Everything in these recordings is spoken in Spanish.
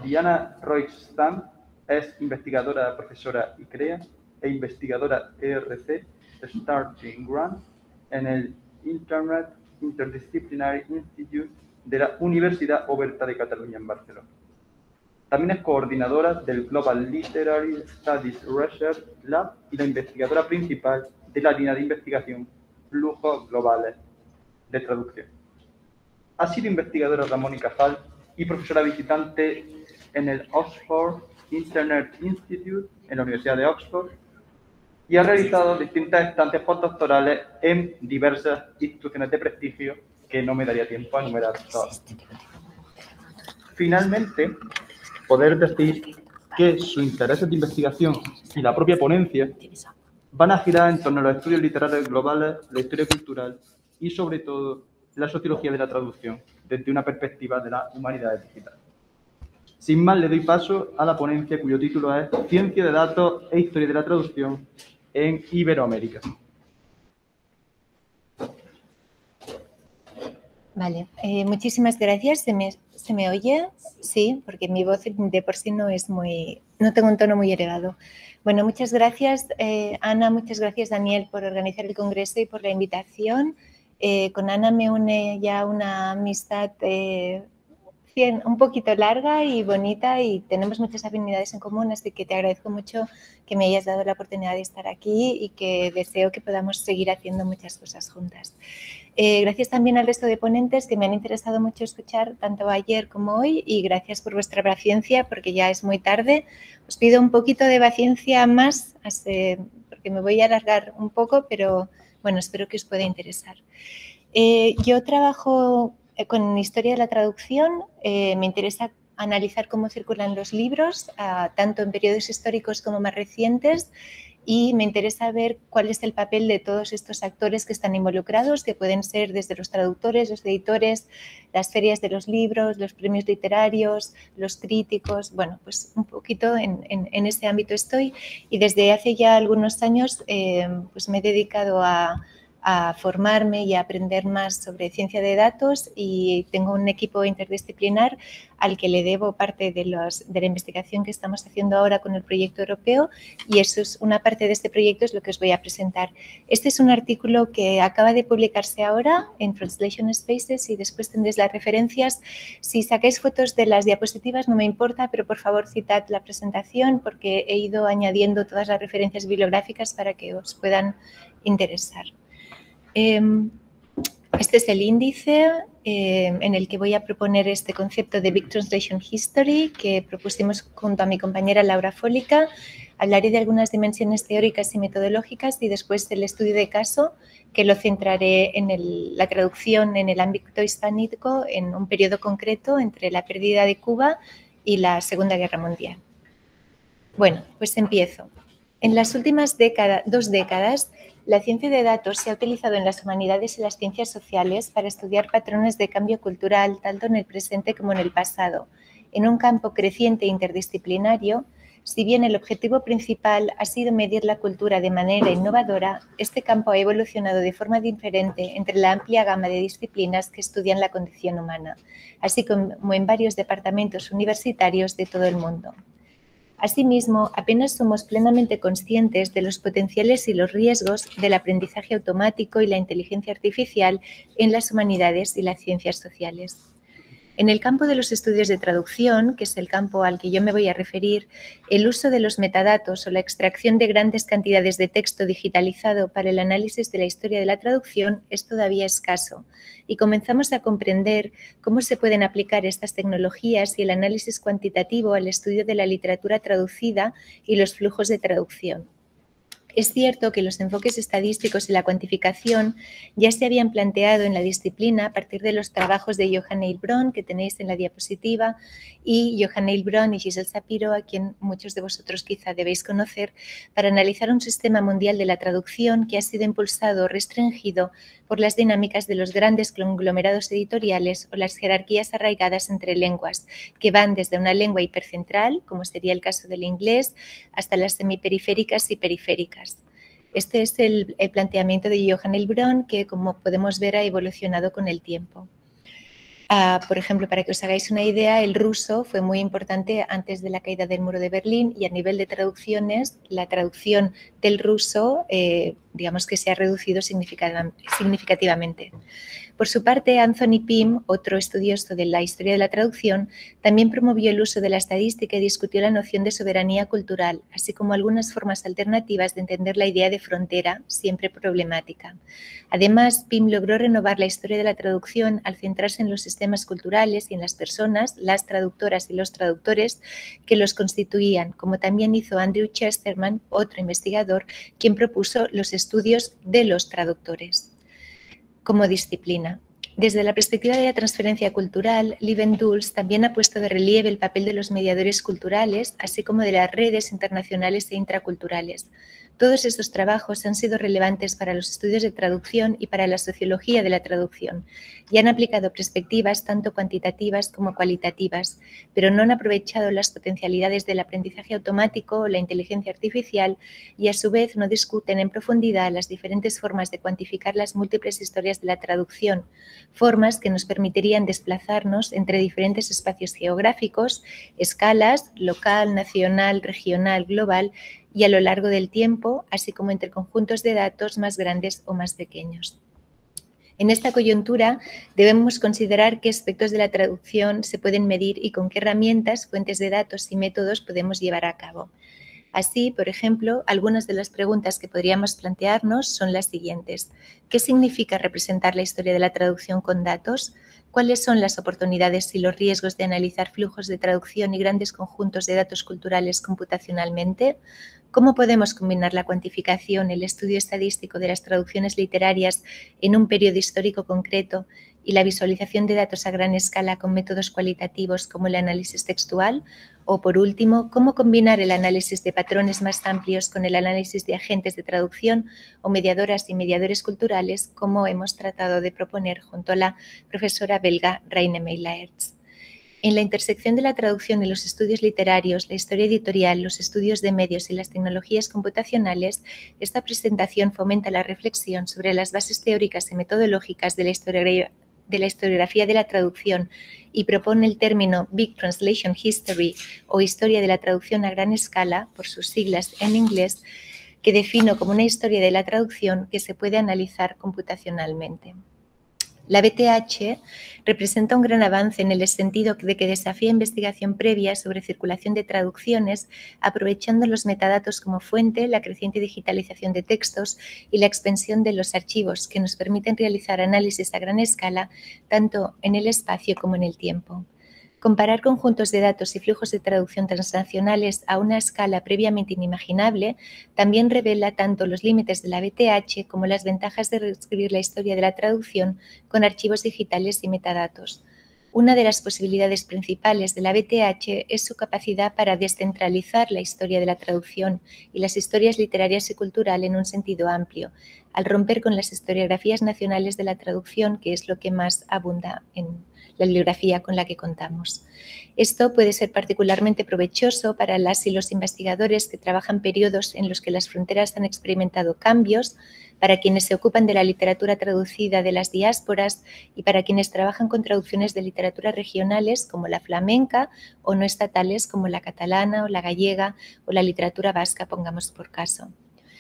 Y Ana Roystam es investigadora, profesora ICREA e investigadora ERC Starting Grant en el Internet Interdisciplinary Institute de la Universidad Oberta de Cataluña en Barcelona. También es coordinadora del Global Literary Studies Research Lab y la investigadora principal de la línea de investigación Flujos Globales de Traducción. Ha sido investigadora Ramón y Cajal y profesora visitante en el Oxford Internet Institute en la Universidad de Oxford y ha realizado distintas estancias postdoctorales en diversas instituciones de prestigio que no me daría tiempo a enumerar todas. Finalmente, poder decir que sus intereses de investigación y la propia ponencia van a girar en torno a los estudios literarios globales, la historia cultural y, sobre todo, la sociología de la traducción desde una perspectiva de las humanidades digitales. Sin más, le doy paso a la ponencia cuyo título es Ciencia de datos e historia de la traducción en Iberoamérica. Vale, muchísimas gracias. ¿Se me oye? Sí, porque mi voz de por sí no tengo un tono muy elevado. Bueno, muchas gracias, Ana, muchas gracias, Daniel, por organizar el congreso y por la invitación. Con Ana me une ya una amistad un poquito larga y bonita y tenemos muchas afinidades en común, así que te agradezco mucho que me hayas dado la oportunidad de estar aquí y que deseo que podamos seguir haciendo muchas cosas juntas. Gracias también al resto de ponentes que me han interesado mucho escuchar tanto ayer como hoy y gracias por vuestra paciencia porque ya es muy tarde. Os pido un poquito de paciencia más porque me voy a alargar un poco, pero bueno, espero que os pueda interesar. Yo trabajo con historia de la traducción, me interesa analizar cómo circulan los libros, tanto en periodos históricos como más recientes, y me interesa ver cuál es el papel de todos estos actores que están involucrados, que pueden ser desde los traductores, los editores, las ferias de los libros, los premios literarios, los críticos. Bueno, pues un poquito en ese ámbito estoy y desde hace ya algunos años pues me he dedicado a formarme y a aprender más sobre ciencia de datos y tengo un equipo interdisciplinar al que le debo parte de la investigación que estamos haciendo ahora con el proyecto europeo y eso es una parte de este proyecto es lo que os voy a presentar. Este es un artículo que acaba de publicarse ahora en Translation Spaces y después tendréis las referencias. Si sacáis fotos de las diapositivas no me importa, pero por favor citad la presentación porque he ido añadiendo todas las referencias bibliográficas para que os puedan interesar. Este es el índice en el que voy a proponer este concepto de Big Translation History que propusimos junto a mi compañera Laura Fólica. Hablaré de algunas dimensiones teóricas y metodológicas y después del estudio de caso que lo centraré en la traducción en el ámbito hispánico en un periodo concreto entre la pérdida de Cuba y la Segunda Guerra Mundial. Bueno, pues empiezo. En las últimas dos décadas, la ciencia de datos se ha utilizado en las humanidades y las ciencias sociales para estudiar patrones de cambio cultural tanto en el presente como en el pasado. En un campo creciente e interdisciplinario, si bien el objetivo principal ha sido medir la cultura de manera innovadora, este campo ha evolucionado de forma diferente entre la amplia gama de disciplinas que estudian la condición humana, así como en varios departamentos universitarios de todo el mundo. Asimismo, apenas somos plenamente conscientes de los potenciales y los riesgos del aprendizaje automático y la inteligencia artificial en las humanidades y las ciencias sociales. En el campo de los estudios de traducción, que es el campo al que yo me voy a referir, el uso de los metadatos o la extracción de grandes cantidades de texto digitalizado para el análisis de la historia de la traducción es todavía escaso y comenzamos a comprender cómo se pueden aplicar estas tecnologías y el análisis cuantitativo al estudio de la literatura traducida y los flujos de traducción. Es cierto que los enfoques estadísticos y la cuantificación ya se habían planteado en la disciplina a partir de los trabajos de Johan Heilbronn, que tenéis en la diapositiva, y Johan Heilbronn y Giselle Sapiro, a quien muchos de vosotros quizá debéis conocer, para analizar un sistema mundial de la traducción que ha sido impulsado o restringido por las dinámicas de los grandes conglomerados editoriales o las jerarquías arraigadas entre lenguas, que van desde una lengua hipercentral, como sería el caso del inglés, hasta las semiperiféricas y periféricas. Este es el planteamiento de Johan Heilbronn que, como podemos ver, ha evolucionado con el tiempo. Por ejemplo, para que os hagáis una idea, el ruso fue muy importante antes de la caída del muro de Berlín y a nivel de traducciones, la traducción del ruso, digamos que se ha reducido significativamente. Por su parte, Anthony Pym, otro estudioso de la historia de la traducción, también promovió el uso de la estadística y discutió la noción de soberanía cultural, así como algunas formas alternativas de entender la idea de frontera, siempre problemática. Además, Pym logró renovar la historia de la traducción al centrarse en los sistemas culturales y en las personas, las traductoras y los traductores que los constituían, como también hizo Andrew Chesterman, otro investigador, quien propuso los estudios de los traductores como disciplina. Desde la perspectiva de la transferencia cultural, Lieven-Dulce también ha puesto de relieve el papel de los mediadores culturales, así como de las redes internacionales e intraculturales. Todos estos trabajos han sido relevantes para los estudios de traducción y para la sociología de la traducción, y han aplicado perspectivas tanto cuantitativas como cualitativas, pero no han aprovechado las potencialidades del aprendizaje automático o la inteligencia artificial y a su vez no discuten en profundidad las diferentes formas de cuantificar las múltiples historias de la traducción, formas que nos permitirían desplazarnos entre diferentes espacios geográficos, escalas, local, nacional, regional, global y a lo largo del tiempo, así como entre conjuntos de datos más grandes o más pequeños. En esta coyuntura debemos considerar qué aspectos de la traducción se pueden medir y con qué herramientas, fuentes de datos y métodos podemos llevar a cabo. Así, por ejemplo, algunas de las preguntas que podríamos plantearnos son las siguientes. ¿Qué significa representar la historia de la traducción con datos? ¿Cuáles son las oportunidades y los riesgos de analizar flujos de traducción y grandes conjuntos de datos culturales computacionalmente? ¿Cómo podemos combinar la cuantificación, el estudio estadístico de las traducciones literarias en un periodo histórico concreto y la visualización de datos a gran escala con métodos cualitativos como el análisis textual? O, por último, ¿cómo combinar el análisis de patrones más amplios con el análisis de agentes de traducción o mediadoras y mediadores culturales, como hemos tratado de proponer junto a la profesora belga Reine Meilaerts? En la intersección de la traducción y los estudios literarios, la historia editorial, los estudios de medios y las tecnologías computacionales, esta presentación fomenta la reflexión sobre las bases teóricas y metodológicas de la historiografía de la traducción y propone el término Big Translation History o historia de la traducción a gran escala, por sus siglas en inglés, que defino como una historia de la traducción que se puede analizar computacionalmente. La BTH representa un gran avance en el sentido de que desafía investigación previa sobre circulación de traducciones, aprovechando los metadatos como fuente, la creciente digitalización de textos y la expansión de los archivos que nos permiten realizar análisis a gran escala, tanto en el espacio como en el tiempo. Comparar conjuntos de datos y flujos de traducción transnacionales a una escala previamente inimaginable también revela tanto los límites de la BTH como las ventajas de reescribir la historia de la traducción con archivos digitales y metadatos. Una de las posibilidades principales de la BTH es su capacidad para descentralizar la historia de la traducción y las historias literarias y culturales en un sentido amplio, al romper con las historiografías nacionales de la traducción, que es lo que más abunda en la bibliografía con la que contamos. Esto puede ser particularmente provechoso para las y los investigadores que trabajan periodos en los que las fronteras han experimentado cambios, para quienes se ocupan de la literatura traducida de las diásporas y para quienes trabajan con traducciones de literatura regionales como la flamenca o no estatales como la catalana o la gallega o la literatura vasca, pongamos por caso.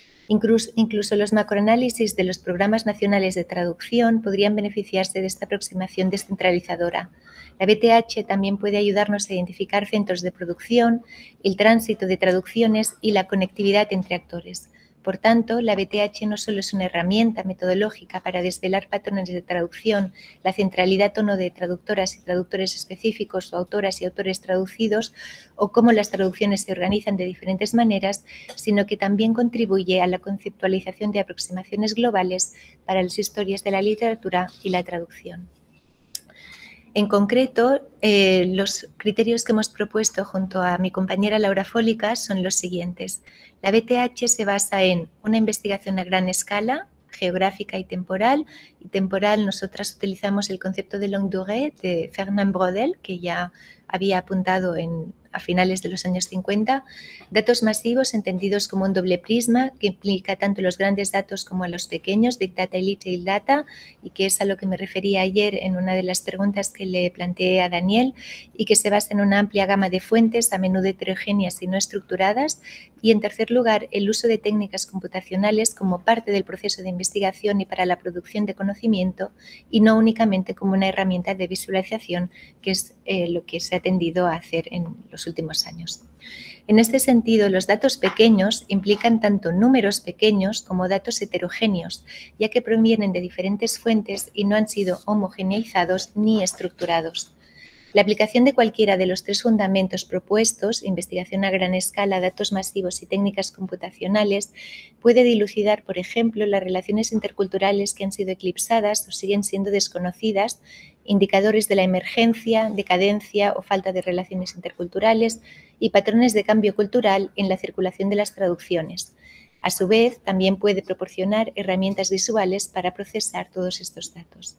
Incluso los macroanálisis de los programas nacionales de traducción podrían beneficiarse de esta aproximación descentralizadora. La BTH también puede ayudarnos a identificar centros de producción, el tránsito de traducciones y la conectividad entre actores. Por tanto, la BTH no solo es una herramienta metodológica para desvelar patrones de traducción, la centralidad o no de traductoras y traductores específicos o autoras y autores traducidos, o cómo las traducciones se organizan de diferentes maneras, sino que también contribuye a la conceptualización de aproximaciones globales para las historias de la literatura y la traducción. En concreto, los criterios que hemos propuesto junto a mi compañera Laura Fólica son los siguientes. La BTH se basa en una investigación a gran escala, geográfica y temporal. Y temporal, nosotras utilizamos el concepto de longue durée de Fernand Braudel, que ya había apuntado en a finales de los años 50, datos masivos entendidos como un doble prisma que implica tanto los grandes datos como a los pequeños, Big Data y Little Data, y que es a lo que me refería ayer en una de las preguntas que le planteé a Daniel, y que se basa en una amplia gama de fuentes, a menudo heterogéneas y no estructuradas, y en tercer lugar, el uso de técnicas computacionales como parte del proceso de investigación y para la producción de conocimiento, y no únicamente como una herramienta de visualización, que es lo que se ha tendido a hacer en los últimos años. En este sentido, los datos pequeños implican tanto números pequeños como datos heterogéneos, ya que provienen de diferentes fuentes y no han sido homogeneizados ni estructurados. La aplicación de cualquiera de los tres fundamentos propuestos, investigación a gran escala, datos masivos y técnicas computacionales, puede dilucidar, por ejemplo, las relaciones interculturales que han sido eclipsadas o siguen siendo desconocidas, indicadores de la emergencia, decadencia o falta de relaciones interculturales y patrones de cambio cultural en la circulación de las traducciones. A su vez, también puede proporcionar herramientas visuales para procesar todos estos datos.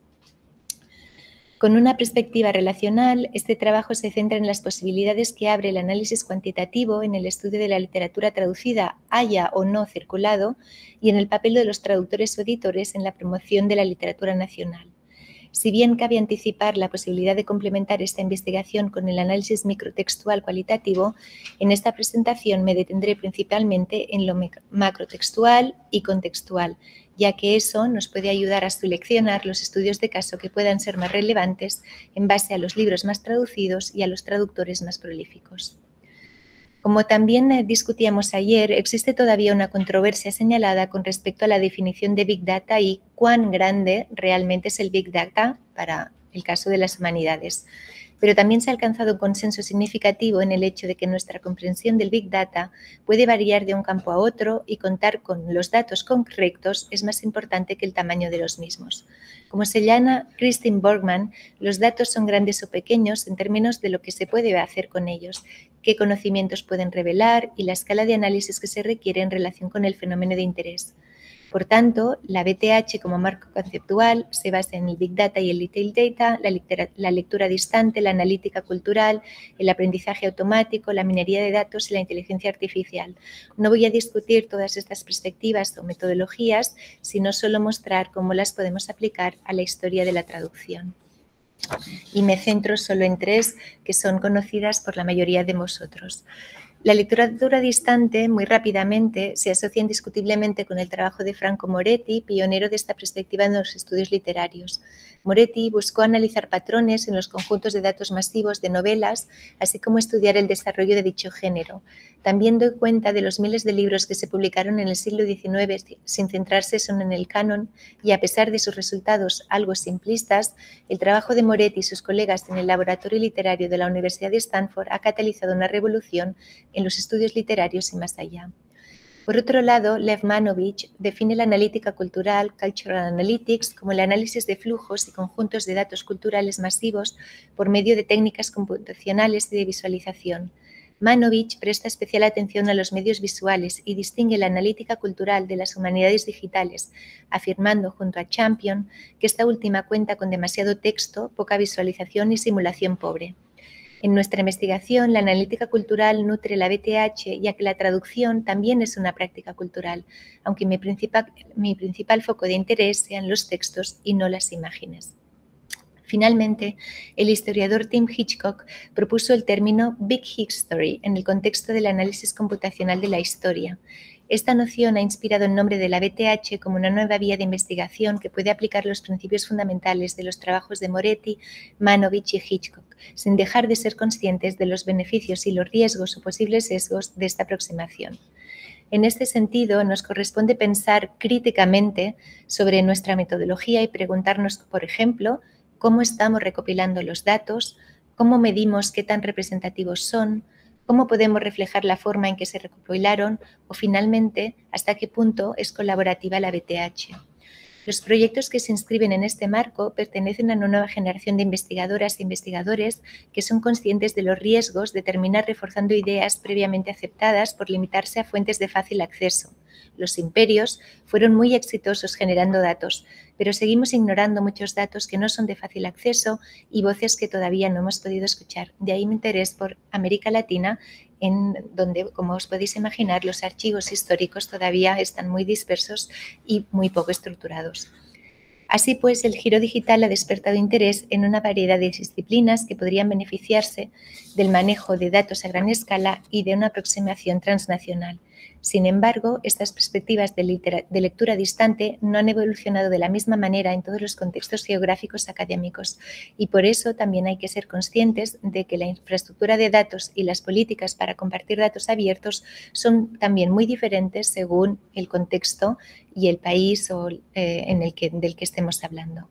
Con una perspectiva relacional, este trabajo se centra en las posibilidades que abre el análisis cuantitativo en el estudio de la literatura traducida, haya o no circulado, y en el papel de los traductores o editores en la promoción de la literatura nacional. Si bien cabe anticipar la posibilidad de complementar esta investigación con el análisis microtextual cualitativo, en esta presentación me detendré principalmente en lo macrotextual y contextual, ya que eso nos puede ayudar a seleccionar los estudios de caso que puedan ser más relevantes en base a los libros más traducidos y a los traductores más prolíficos. Como también discutíamos ayer, existe todavía una controversia señalada con respecto a la definición de Big Data y cuán grande realmente es el Big Data para el caso de las humanidades. Pero también se ha alcanzado un consenso significativo en el hecho de que nuestra comprensión del Big Data puede variar de un campo a otro y contar con los datos correctos es más importante que el tamaño de los mismos. Como señala Christine Borgman, los datos son grandes o pequeños en términos de lo que se puede hacer con ellos, qué conocimientos pueden revelar y la escala de análisis que se requiere en relación con el fenómeno de interés. Por tanto, la BTH como marco conceptual se basa en el Big Data y el Little Data, la lectura distante, la analítica cultural, el aprendizaje automático, la minería de datos y la inteligencia artificial. No voy a discutir todas estas perspectivas o metodologías, sino solo mostrar cómo las podemos aplicar a la historia de la traducción. Y me centro solo en tres que son conocidas por la mayoría de vosotros. La literatura distante, muy rápidamente, se asocia indiscutiblemente con el trabajo de Franco Moretti, pionero de esta perspectiva en los estudios literarios. Moretti buscó analizar patrones en los conjuntos de datos masivos de novelas, así como estudiar el desarrollo de dicho género. También doy cuenta de los miles de libros que se publicaron en el siglo XIX sin centrarse solo en el canon, y a pesar de sus resultados algo simplistas, el trabajo de Moretti y sus colegas en el laboratorio literario de la Universidad de Stanford ha catalizado una revolución en los estudios literarios y más allá. Por otro lado, Lev Manovich define la analítica cultural, Cultural Analytics, como el análisis de flujos y conjuntos de datos culturales masivos por medio de técnicas computacionales y de visualización. Manovich presta especial atención a los medios visuales y distingue la analítica cultural de las humanidades digitales, afirmando junto a Champion que esta última cuenta con demasiado texto, poca visualización y simulación pobre. En nuestra investigación, la analítica cultural nutre la BTH, ya que la traducción también es una práctica cultural, aunque mi principal foco de interés sean los textos y no las imágenes. Finalmente, el historiador Tim Hitchcock propuso el término Big History en el contexto del análisis computacional de la historia. Esta noción ha inspirado el nombre de la BTH como una nueva vía de investigación que puede aplicar los principios fundamentales de los trabajos de Moretti, Manovich y Hitchcock, sin dejar de ser conscientes de los beneficios y los riesgos o posibles sesgos de esta aproximación. En este sentido, nos corresponde pensar críticamente sobre nuestra metodología y preguntarnos, por ejemplo, cómo estamos recopilando los datos, cómo medimos qué tan representativos son, cómo podemos reflejar la forma en que se recopilaron o, finalmente, hasta qué punto es colaborativa la BTH. Los proyectos que se inscriben en este marco pertenecen a una nueva generación de investigadoras e investigadores que son conscientes de los riesgos de terminar reforzando ideas previamente aceptadas por limitarse a fuentes de fácil acceso. los imperios, fueron muy exitosos generando datos, pero seguimos ignorando muchos datos que no son de fácil acceso y voces que todavía no hemos podido escuchar. De ahí mi interés por América Latina, en donde, como os podéis imaginar, los archivos históricos todavía están muy dispersos y muy poco estructurados. Así pues, el giro digital ha despertado interés en una variedad de disciplinas que podrían beneficiarse del manejo de datos a gran escala y de una aproximación transnacional. Sin embargo, estas perspectivas de lectura distante no han evolucionado de la misma manera en todos los contextos geográficos académicos y por eso también hay que ser conscientes de que la infraestructura de datos y las políticas para compartir datos abiertos son también muy diferentes según el contexto y el país del que estemos hablando.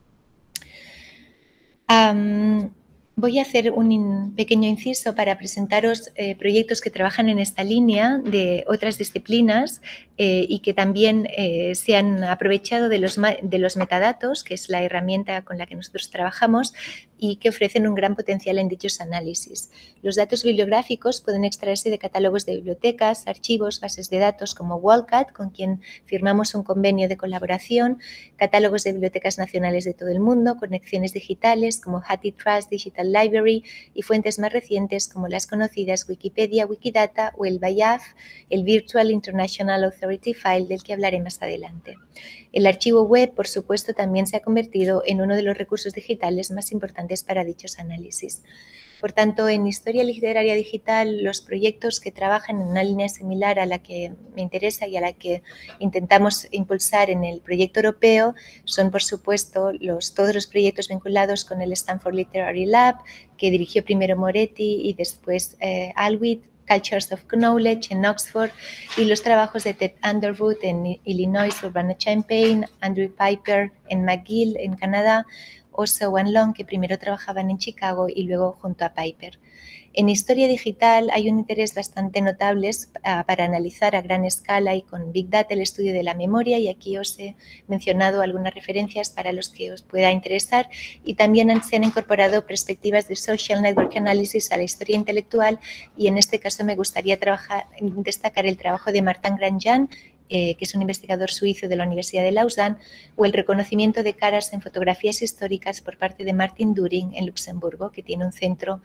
Voy a hacer un pequeño inciso para presentaros proyectos que trabajan en esta línea de otras disciplinas y que también se han aprovechado de los metadatos, que es la herramienta con la que nosotros trabajamos y que ofrecen un gran potencial en dichos análisis. Los datos bibliográficos pueden extraerse de catálogos de bibliotecas, archivos, bases de datos como WORLDCAT, con quien firmamos un convenio de colaboración, catálogos de bibliotecas nacionales de todo el mundo, conexiones digitales como HathiTrust Digital Library y fuentes más recientes como las conocidas Wikipedia, Wikidata o el VIAF, el Virtual International Authority File, del que hablaré más adelante. El archivo web, por supuesto, también se ha convertido en uno de los recursos digitales más importantes para dichos análisis. Por tanto, en Historia Literaria Digital, los proyectos que trabajan en una línea similar a la que me interesa y a la que intentamos impulsar en el proyecto europeo son, por supuesto, todos los proyectos vinculados con el Stanford Literary Lab, que dirigió primero Moretti y después Alwitt, Cultures of Knowledge en Oxford, y los trabajos de Ted Underwood en Illinois, Urbana-Champaign, Andrew Piper en McGill en Canadá, o Sowan Long, que primero trabajaban en Chicago y luego junto a Piper. En historia digital hay un interés bastante notable para analizar a gran escala y con Big Data el estudio de la memoria, y aquí os he mencionado algunas referencias para los que os pueda interesar, y también se han incorporado perspectivas de Social Network Analysis a la historia intelectual, y en este caso me gustaría destacar el trabajo de Martin Grandjean, que es un investigador suizo de la Universidad de Lausanne, o el reconocimiento de caras en fotografías históricas por parte de Martin During en Luxemburgo, que tiene un centro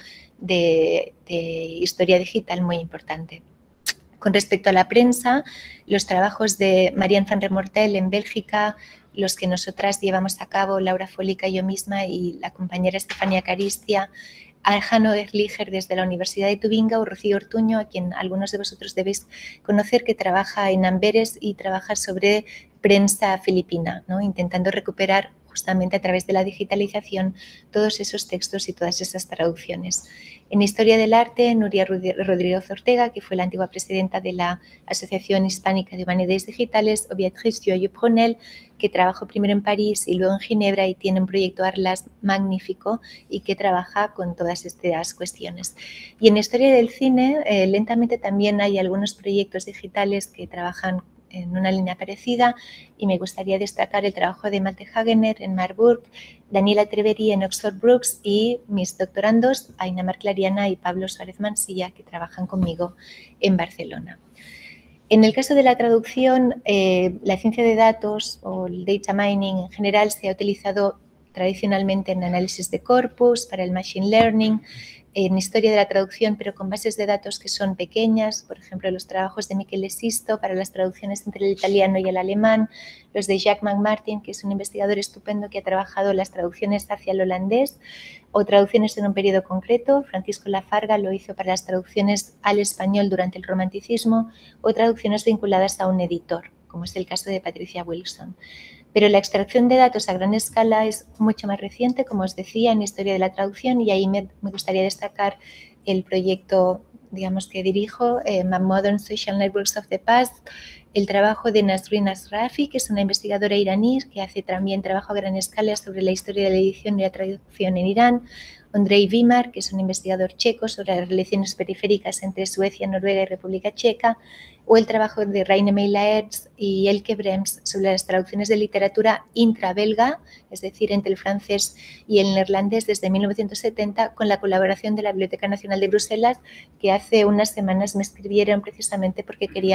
de historia digital muy importante. Con respecto a la prensa, los trabajos de Marianne van Remortel en Bélgica, los que nosotras llevamos a cabo, Laura Fólica y yo misma, y la compañera Estefania Caristia, Alejandro Erliger desde la Universidad de Tubinga, o Rocío Ortuño, a quien algunos de vosotros debéis conocer, que trabaja en Amberes y trabaja sobre prensa filipina, ¿no? Intentando recuperar justamente a través de la digitalización todos esos textos y todas esas traducciones. En Historia del Arte, Nuria Rodríguez Ortega, que fue la antigua presidenta de la Asociación Hispánica de Humanidades Digitales, o Beatriz Joyeux-Brunel, que trabajó primero en París y luego en Ginebra y tiene un proyecto Arlas magnífico y que trabaja con todas estas cuestiones. Y en Historia del Cine, lentamente también hay algunos proyectos digitales que trabajan en una línea parecida, y me gustaría destacar el trabajo de Malte Hagener en Marburg, Daniela Treveri en Oxford Brookes y mis doctorandos Aina Marclariana y Pablo Suárez Mansilla, que trabajan conmigo en Barcelona. En el caso de la traducción, la ciencia de datos o el data mining en general se ha utilizado tradicionalmente en análisis de corpus, para el machine learning, en historia de la traducción, pero con bases de datos que son pequeñas, por ejemplo, los trabajos de Michele Sisto para las traducciones entre el italiano y el alemán, los de Jacques McMartin, que es un investigador estupendo que ha trabajado las traducciones hacia el holandés o traducciones en un periodo concreto. Francisco Lafarga lo hizo para las traducciones al español durante el romanticismo, o traducciones vinculadas a un editor, como es el caso de Patricia Wilson. Pero la extracción de datos a gran escala es mucho más reciente, como os decía, en historia de la traducción, y ahí me gustaría destacar el proyecto, digamos, que dirijo, Modern Social Networks of the Past, el trabajo de Nasrin Asrafi, que es una investigadora iraní que hace también trabajo a gran escala sobre la historia de la edición y la traducción en Irán, Ondrej Vimar, que es un investigador checo sobre las relaciones periféricas entre Suecia, Noruega y República Checa, o el trabajo de Reine Meilaerts y Elke Brems sobre las traducciones de literatura intrabelga, es decir, entre el francés y el neerlandés desde 1970, con la colaboración de la Biblioteca Nacional de Bruselas, que hace unas semanas me escribieron precisamente porque querían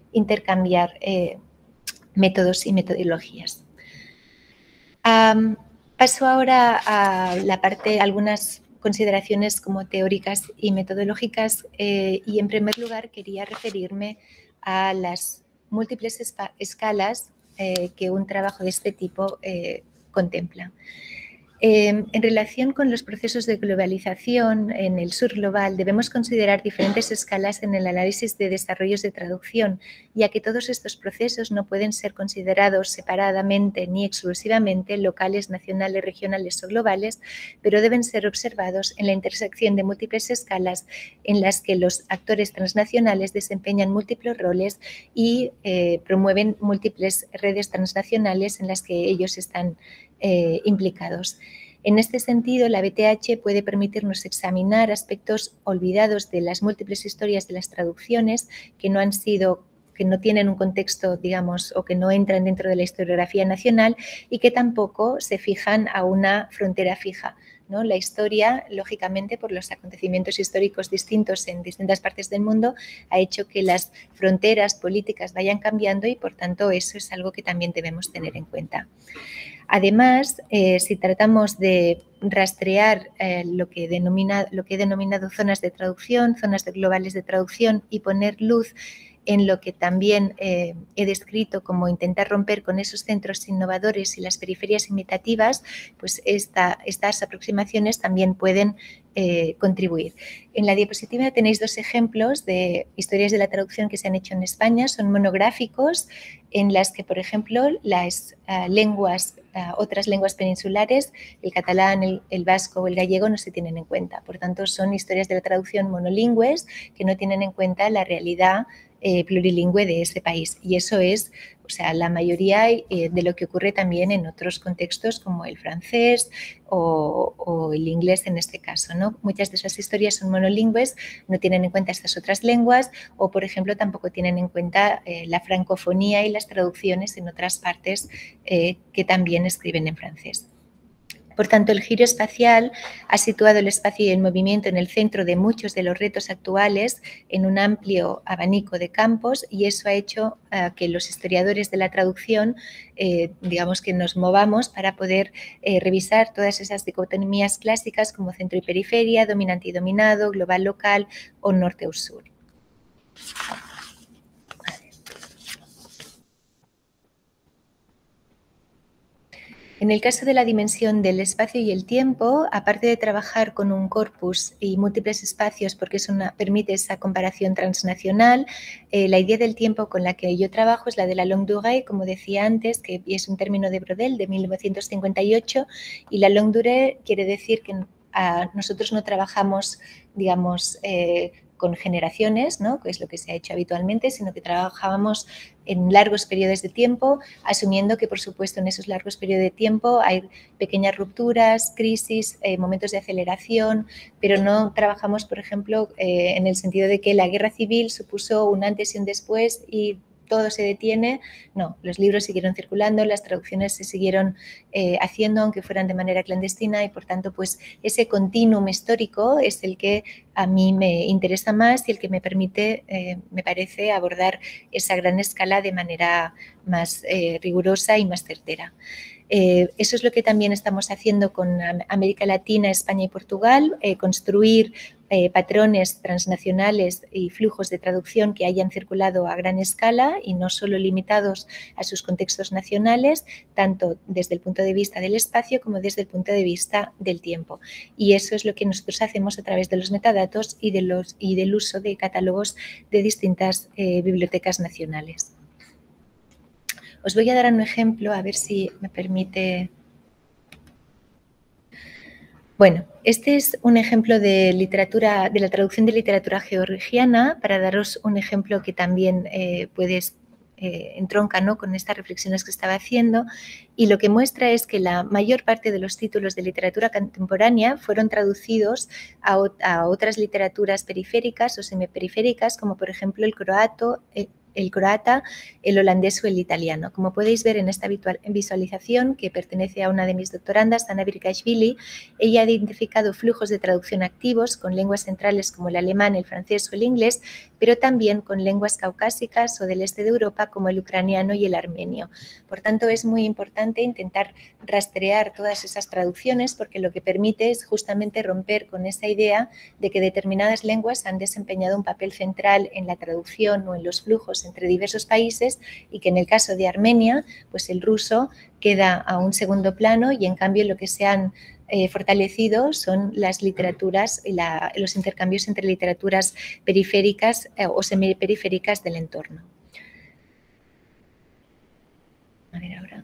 intercambiar métodos y metodologías. Paso ahora a la parte, algunas consideraciones como teóricas y metodológicas y en primer lugar quería referirme a las múltiples escalas que un trabajo de este tipo contempla. En relación con los procesos de globalización en el sur global, debemos considerar diferentes escalas en el análisis de desarrollos de traducción, ya que todos estos procesos no pueden ser considerados separadamente ni exclusivamente locales, nacionales, regionales o globales, pero deben ser observados en la intersección de múltiples escalas en las que los actores transnacionales desempeñan múltiples roles y promueven múltiples redes transnacionales en las que ellos están implicados. En este sentido, la BTH puede permitirnos examinar aspectos olvidados de las múltiples historias de las traducciones que no tienen un contexto, digamos, o que no entran dentro de la historiografía nacional y que tampoco se fijan a una frontera fija, ¿no? La historia, lógicamente, por los acontecimientos históricos distintos en distintas partes del mundo, ha hecho que las fronteras políticas vayan cambiando y, por tanto, eso es algo que también debemos tener en cuenta. Además, si tratamos de rastrear lo que he denominado zonas de traducción, zonas globales de traducción y poner luz en lo que también he descrito como intentar romper con esos centros innovadores y las periferias imitativas, pues estas aproximaciones también pueden contribuir. En la diapositiva tenéis dos ejemplos de historias de la traducción que se han hecho en España. Son monográficos en las que, por ejemplo, las otras lenguas peninsulares, el catalán, el vasco o el gallego, no se tienen en cuenta. Por tanto, son historias de la traducción monolingües que no tienen en cuenta la realidad plurilingüe de ese país. Y eso es, o sea, la mayoría de lo que ocurre también en otros contextos como el francés o el inglés en este caso, ¿no? Muchas de esas historias son monolingües, no tienen en cuenta estas otras lenguas o, por ejemplo, tampoco tienen en cuenta la francofonía y las traducciones en otras partes que también escriben en francés. Por tanto, el giro espacial ha situado el espacio y el movimiento en el centro de muchos de los retos actuales en un amplio abanico de campos y eso ha hecho que los historiadores de la traducción, digamos que nos movamos para poder revisar todas esas dicotomías clásicas como centro y periferia, dominante y dominado, global local o norte o sur. En el caso de la dimensión del espacio y el tiempo, aparte de trabajar con un corpus y múltiples espacios porque permite esa comparación transnacional, la idea del tiempo con la que yo trabajo es la de la longue durée, como decía antes, que es un término de Brodel de 1958, y la longue durée quiere decir que nosotros no trabajamos, digamos, con generaciones, ¿no? Que es lo que se ha hecho habitualmente, sino que trabajábamos en largos periodos de tiempo, asumiendo que, por supuesto, en esos largos periodos de tiempo hay pequeñas rupturas, crisis, momentos de aceleración, pero no trabajamos, por ejemplo, en el sentido de que la guerra civil supuso un antes y un después y todo se detiene. No, los libros siguieron circulando, las traducciones se siguieron haciendo, aunque fueran de manera clandestina, y por tanto, pues ese continuum histórico es el que a mí me interesa más y el que me permite, me parece, abordar esa gran escala de manera más rigurosa y más certera. Eso es lo que también estamos haciendo con América Latina, España y Portugal, construir patrones transnacionales y flujos de traducción que hayan circulado a gran escala y no solo limitados a sus contextos nacionales, tanto desde el punto de vista del espacio como desde el punto de vista del tiempo. Y eso es lo que nosotros hacemos a través de los metadatos y del uso de catálogos de distintas bibliotecas nacionales. Os voy a dar un ejemplo, a ver si me permite. Bueno, este es un ejemplo de literatura, de la traducción de literatura georgiana, para daros un ejemplo que también entronca, ¿no?, con estas reflexiones que estaba haciendo, y lo que muestra es que la mayor parte de los títulos de literatura contemporánea fueron traducidos a otras literaturas periféricas o semiperiféricas, como por ejemplo el croato, el croata, el holandés o el italiano. Como podéis ver en esta visualización, que pertenece a una de mis doctorandas, Ana Virkashvili, ella ha identificado flujos de traducción activos con lenguas centrales como el alemán, el francés o el inglés, pero también con lenguas caucásicas o del este de Europa como el ucraniano y el armenio. Por tanto, es muy importante intentar rastrear todas esas traducciones porque lo que permite es justamente romper con esa idea de que determinadas lenguas han desempeñado un papel central en la traducción o en los flujos entre diversos países y que en el caso de Armenia, pues el ruso queda a un segundo plano y en cambio lo que se han fortalecido son las literaturas y los intercambios entre literaturas periféricas o semiperiféricas del entorno. A ver ahora.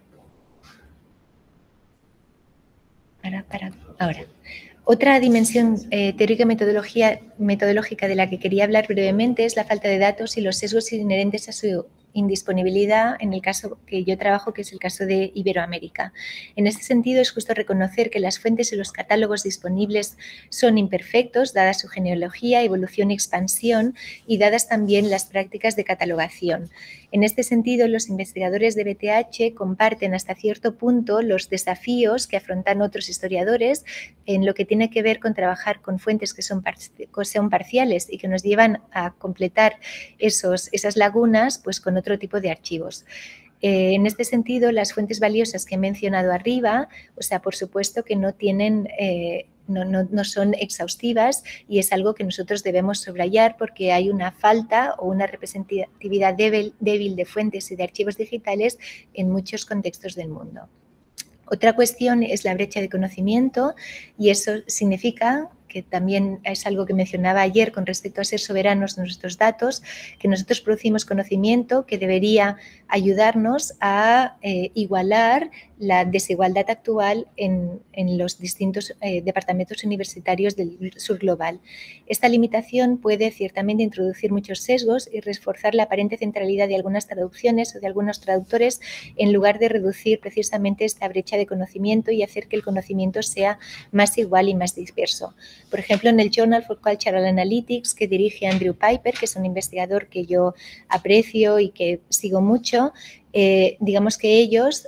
Ahora. Otra dimensión teórica metodológica de la que quería hablar brevemente es la falta de datos y los sesgos inherentes a su indisponibilidad en el caso que yo trabajo, que es el caso de Iberoamérica. En este sentido, es justo reconocer que las fuentes y los catálogos disponibles son imperfectos, dada su genealogía, evolución y expansión, y dadas también las prácticas de catalogación. En este sentido, los investigadores de BTH comparten hasta cierto punto los desafíos que afrontan otros historiadores en lo que tiene que ver con trabajar con fuentes que son parciales y que nos llevan a completar esas lagunas pues, con otro tipo de archivos. En este sentido, las fuentes valiosas que he mencionado arriba, o sea, por supuesto que no tienen... No son exhaustivas y es algo que nosotros debemos subrayar porque hay una falta o una representatividad débil de fuentes y de archivos digitales en muchos contextos del mundo. Otra cuestión es la brecha de conocimiento y eso significa que también es algo que mencionaba ayer con respecto a ser soberanos de nuestros datos, que nosotros producimos conocimiento que debería ayudarnos a igualar la desigualdad actual en los distintos departamentos universitarios del sur global. Esta limitación puede ciertamente introducir muchos sesgos y reforzar la aparente centralidad de algunas traducciones o de algunos traductores en lugar de reducir precisamente esta brecha de conocimiento y hacer que el conocimiento sea más igual y más disperso. Por ejemplo, en el Journal for Cultural Analytics que dirige Andrew Piper, que es un investigador que yo aprecio y que sigo mucho, digamos que ellos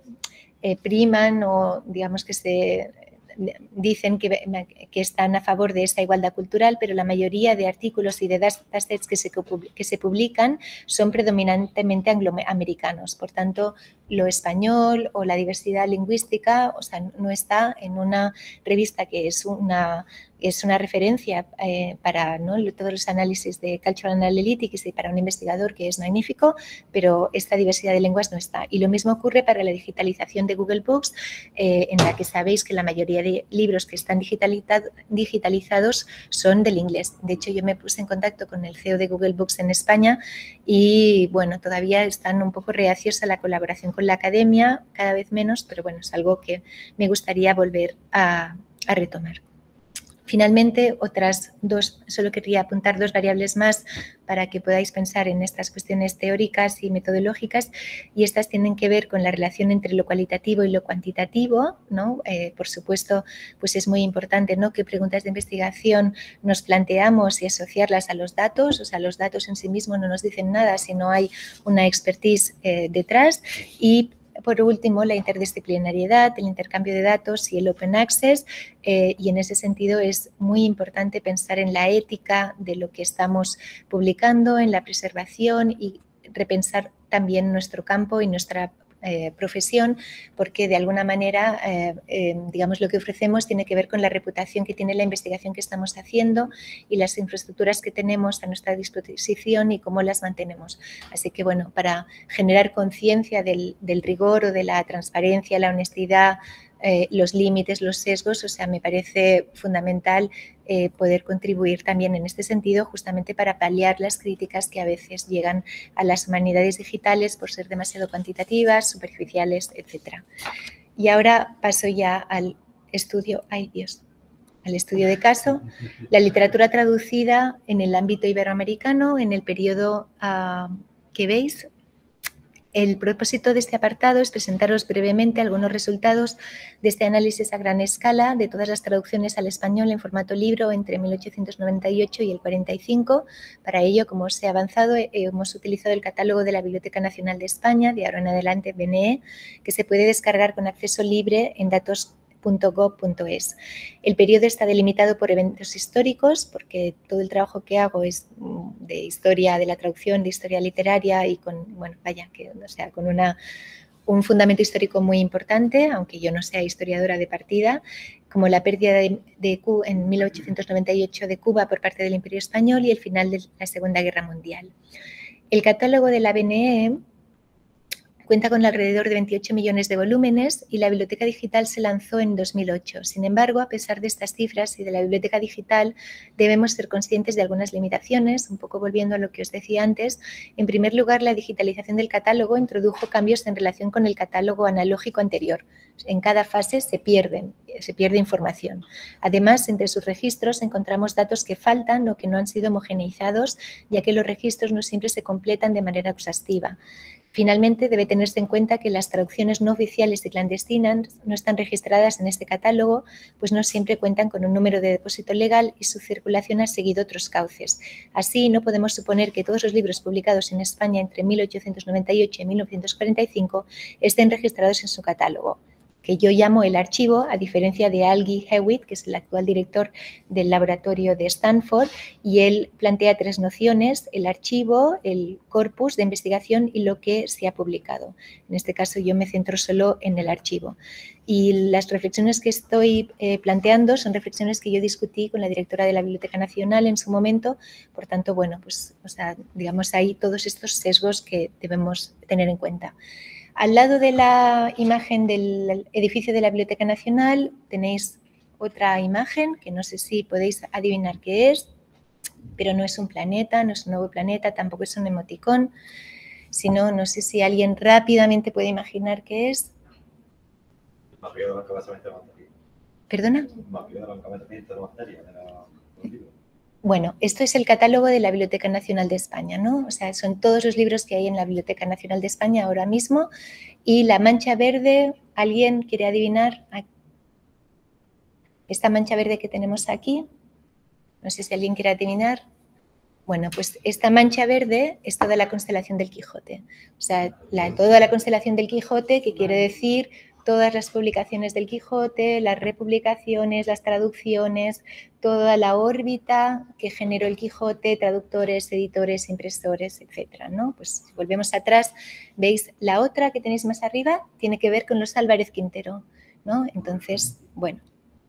priman o digamos que se dicen que están a favor de esta igualdad cultural, pero la mayoría de artículos y de datasets que se publican son predominantemente angloamericanos. Por tanto, lo español o la diversidad lingüística, o sea, no está en una revista que es una referencia para todos los análisis de Cultural Analytics y para un investigador que es magnífico, pero esta diversidad de lenguas no está. Y lo mismo ocurre para la digitalización de Google Books, en la que sabéis que la mayoría de libros que están digitalizados son del inglés. De hecho, yo me puse en contacto con el CEO de Google Books en España y, bueno, todavía están un poco reacios a la colaboración con la academia, cada vez menos, pero bueno, es algo que me gustaría volver a retomar. Finalmente, solo quería apuntar 2 variables más para que podáis pensar en estas cuestiones teóricas y metodológicas, y estas tienen que ver con la relación entre lo cualitativo y lo cuantitativo, ¿no? Por supuesto, pues es muy importante, ¿no?, qué preguntas de investigación nos planteamos y asociarlas a los datos, o sea, los datos en sí mismos no nos dicen nada si no hay una expertise detrás. Y por último, la interdisciplinariedad, el intercambio de datos y el open access, y en ese sentido es muy importante pensar en la ética de lo que estamos publicando, en la preservación y repensar también nuestro campo y nuestra profesión, porque de alguna manera, digamos, lo que ofrecemos tiene que ver con la reputación que tiene la investigación que estamos haciendo y las infraestructuras que tenemos a nuestra disposición y cómo las mantenemos. Así que, bueno, para generar conciencia del rigor o de la transparencia, la honestidad, los límites, los sesgos, o sea, me parece fundamental poder contribuir también en este sentido justamente para paliar las críticas que a veces llegan a las humanidades digitales por ser demasiado cuantitativas, superficiales, etc. Y ahora paso ya al estudio, al estudio de caso, la literatura traducida en el ámbito iberoamericano en el periodo que veis. El propósito de este apartado es presentaros brevemente algunos resultados de este análisis a gran escala de todas las traducciones al español en formato libro entre 1898 y el 45. Para ello, como os he avanzado, hemos utilizado el catálogo de la Biblioteca Nacional de España, de ahora en adelante BNE, que se puede descargar con acceso libre en datos.gov.es. El periodo está delimitado por eventos históricos, porque todo el trabajo que hago es de historia de la traducción, de historia literaria y con, bueno, vaya, que, o sea, con un fundamento histórico muy importante, aunque yo no sea historiadora de partida, como la pérdida en 1898 de Cuba por parte del Imperio Español y el final de la Segunda Guerra Mundial. El catálogo de la BNE cuenta con alrededor de 28 millones de volúmenes y la biblioteca digital se lanzó en 2008. Sin embargo, a pesar de estas cifras y de la biblioteca digital, debemos ser conscientes de algunas limitaciones, un poco volviendo a lo que os decía antes. En primer lugar, la digitalización del catálogo introdujo cambios en relación con el catálogo analógico anterior. En cada fase se pierde información. Además, entre sus registros encontramos datos que faltan o que no han sido homogeneizados, ya que los registros no siempre se completan de manera exhaustiva. Finalmente, debe tenerse en cuenta que las traducciones no oficiales y clandestinas no están registradas en este catálogo, pues no siempre cuentan con un número de depósito legal y su circulación ha seguido otros cauces. Así, no podemos suponer que todos los libros publicados en España entre 1898 y 1945 estén registrados en su catálogo, que yo llamo el archivo, a diferencia de Al G. Hewitt, que es el actual director del laboratorio de Stanford, y él plantea tres nociones: el archivo, el corpus de investigación y lo que se ha publicado. En este caso yo me centro solo en el archivo. Y las reflexiones que estoy planteando son reflexiones que yo discutí con la directora de la Biblioteca Nacional en su momento, por tanto, bueno, pues, o sea, digamos, hay todos estos sesgos que debemos tener en cuenta. Al lado de la imagen del edificio de la Biblioteca Nacional tenéis otra imagen que no sé si podéis adivinar qué es, pero no es un planeta, no es un nuevo planeta, tampoco es un emoticón, sino no sé si alguien rápidamente puede imaginar qué es. ¿Perdona? Bueno, esto es el catálogo de la Biblioteca Nacional de España, ¿no? O sea, son todos los libros que hay en la Biblioteca Nacional de España ahora mismo. Y la mancha verde, ¿alguien quiere adivinar? Esta mancha verde que tenemos aquí, no sé si alguien quiere adivinar. Bueno, pues esta mancha verde es toda la constelación del Quijote. O sea, toda la constelación del Quijote, que quiere decir todas las publicaciones del Quijote, las republicaciones, las traducciones, toda la órbita que generó el Quijote, traductores, editores, impresores, etcétera, ¿no? Pues si volvemos atrás, veis la otra que tenéis más arriba, tiene que ver con los Álvarez Quintero, ¿no? Entonces, bueno.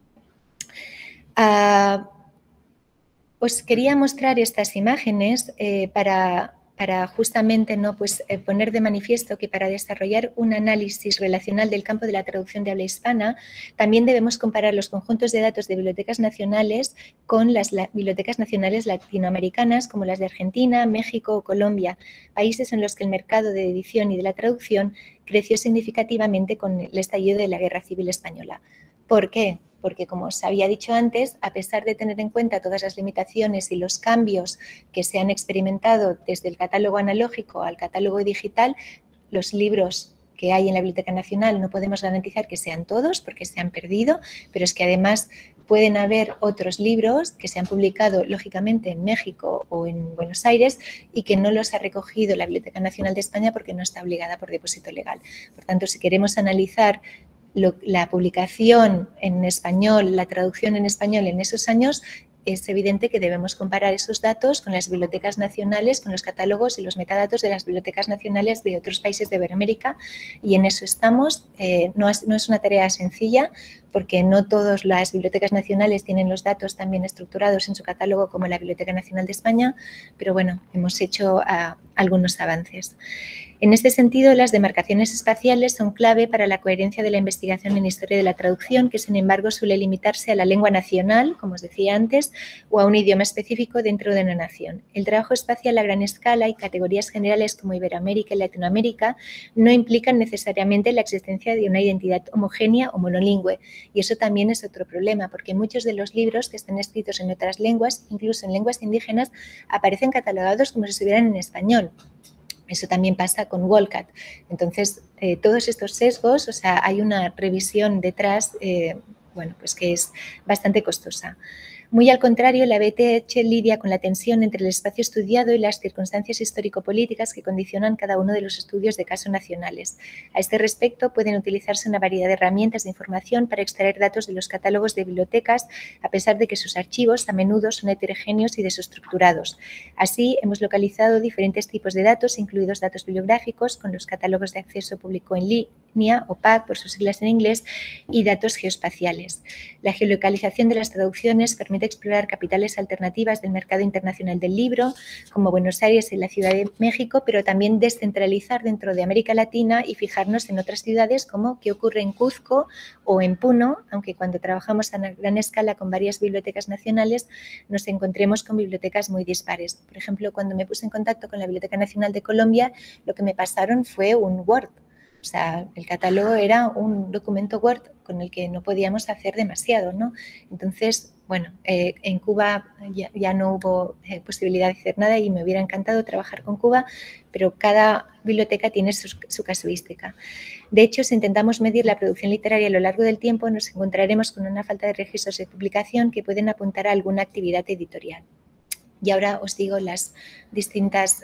Os quería mostrar estas imágenes para justamente, ¿no? Pues, poner de manifiesto que para desarrollar un análisis relacional del campo de la traducción de habla hispana también debemos comparar los conjuntos de datos de bibliotecas nacionales con las bibliotecas nacionales latinoamericanas como las de Argentina, México o Colombia, países en los que el mercado de edición y de la traducción creció significativamente con el estallido de la Guerra Civil Española. ¿Por qué? Porque, como os había dicho antes, a pesar de tener en cuenta todas las limitaciones y los cambios que se han experimentado desde el catálogo analógico al catálogo digital, los libros que hay en la Biblioteca Nacional no podemos garantizar que sean todos porque se han perdido, pero es que además pueden haber otros libros que se han publicado, lógicamente, en México o en Buenos Aires y que no los ha recogido la Biblioteca Nacional de España porque no está obligada por depósito legal. Por tanto, si queremos analizar la publicación en español, la traducción en español en esos años, es evidente que debemos comparar esos datos con las bibliotecas nacionales, con los catálogos y los metadatos de las bibliotecas nacionales de otros países de Iberoamérica, y en eso estamos. No es una tarea sencilla porque no todas las bibliotecas nacionales tienen los datos también estructurados en su catálogo como la Biblioteca Nacional de España, pero bueno, hemos hecho algunos avances. En este sentido, las demarcaciones espaciales son clave para la coherencia de la investigación en historia de la traducción, que sin embargo suele limitarse a la lengua nacional, como os decía antes, o a un idioma específico dentro de una nación. El trabajo espacial a gran escala y categorías generales como Iberoamérica y Latinoamérica no implican necesariamente la existencia de una identidad homogénea o monolingüe, y eso también es otro problema, porque muchos de los libros que están escritos en otras lenguas, incluso en lenguas indígenas, aparecen catalogados como si estuvieran en español. Eso también pasa con WOLCAT. Entonces, todos estos sesgos, o sea, hay una revisión detrás, bueno, pues que es bastante costosa. Muy al contrario, la BTH lidia con la tensión entre el espacio estudiado y las circunstancias histórico-políticas que condicionan cada uno de los estudios de caso nacionales. A este respecto, pueden utilizarse una variedad de herramientas de información para extraer datos de los catálogos de bibliotecas, a pesar de que sus archivos a menudo son heterogéneos y desestructurados. Así, hemos localizado diferentes tipos de datos, incluidos datos bibliográficos, con los catálogos de acceso público en línea, o PAC por sus siglas en inglés, y datos geoespaciales. La geolocalización de las traducciones permite explorar capitales alternativas del mercado internacional del libro, como Buenos Aires y la Ciudad de México, pero también descentralizar dentro de América Latina y fijarnos en otras ciudades como qué ocurre en Cuzco o en Puno, aunque cuando trabajamos a gran escala con varias bibliotecas nacionales nos encontremos con bibliotecas muy dispares. Por ejemplo, cuando me puse en contacto con la Biblioteca Nacional de Colombia, lo que me pasaron fue un Word. O sea, el catálogo era un documento Word con el que no podíamos hacer demasiado, ¿no? Entonces, bueno, en Cuba ya no hubo posibilidad de hacer nada y me hubiera encantado trabajar con Cuba, pero cada biblioteca tiene su casuística. De hecho, si intentamos medir la producción literaria a lo largo del tiempo, nos encontraremos con una falta de registros de publicación que pueden apuntar a alguna actividad editorial. Y ahora os digo los distintos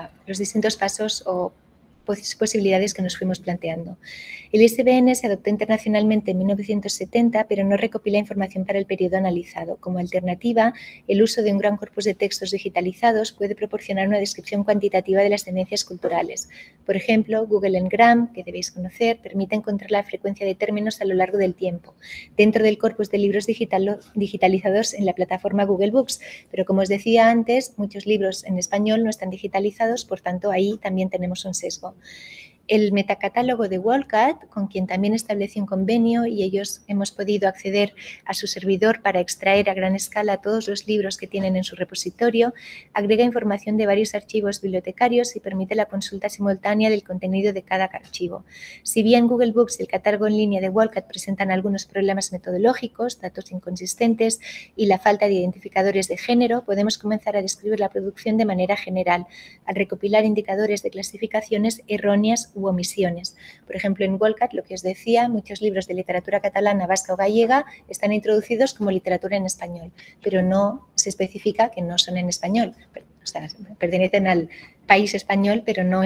pasos o posibilidades que nos fuimos planteando. El ISBN se adoptó internacionalmente en 1970, pero no recopila información para el periodo analizado. Como alternativa, el uso de un gran corpus de textos digitalizados puede proporcionar una descripción cuantitativa de las tendencias culturales. Por ejemplo, Google Ngram, que debéis conocer, permite encontrar la frecuencia de términos a lo largo del tiempo, dentro del corpus de libros digitalizados en la plataforma Google Books. Pero como os decía antes, muchos libros en español no están digitalizados, por tanto, ahí también tenemos un sesgo. El metacatálogo de WOLCAT, con quien también establecí un convenio y ellos hemos podido acceder a su servidor para extraer a gran escala todos los libros que tienen en su repositorio, agrega información de varios archivos bibliotecarios y permite la consulta simultánea del contenido de cada archivo. Si bien Google Books y el catálogo en línea de WOLCAT presentan algunos problemas metodológicos, datos inconsistentes y la falta de identificadores de género, podemos comenzar a describir la producción de manera general, al recopilar indicadores de clasificaciones erróneas u omisiones. Por ejemplo, en WOLCAT, lo que os decía, muchos libros de literatura catalana, vasca o gallega están introducidos como literatura en español, pero no se especifica que no son en español. O sea, pertenecen al país español, pero no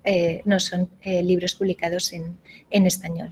son libros publicados en español.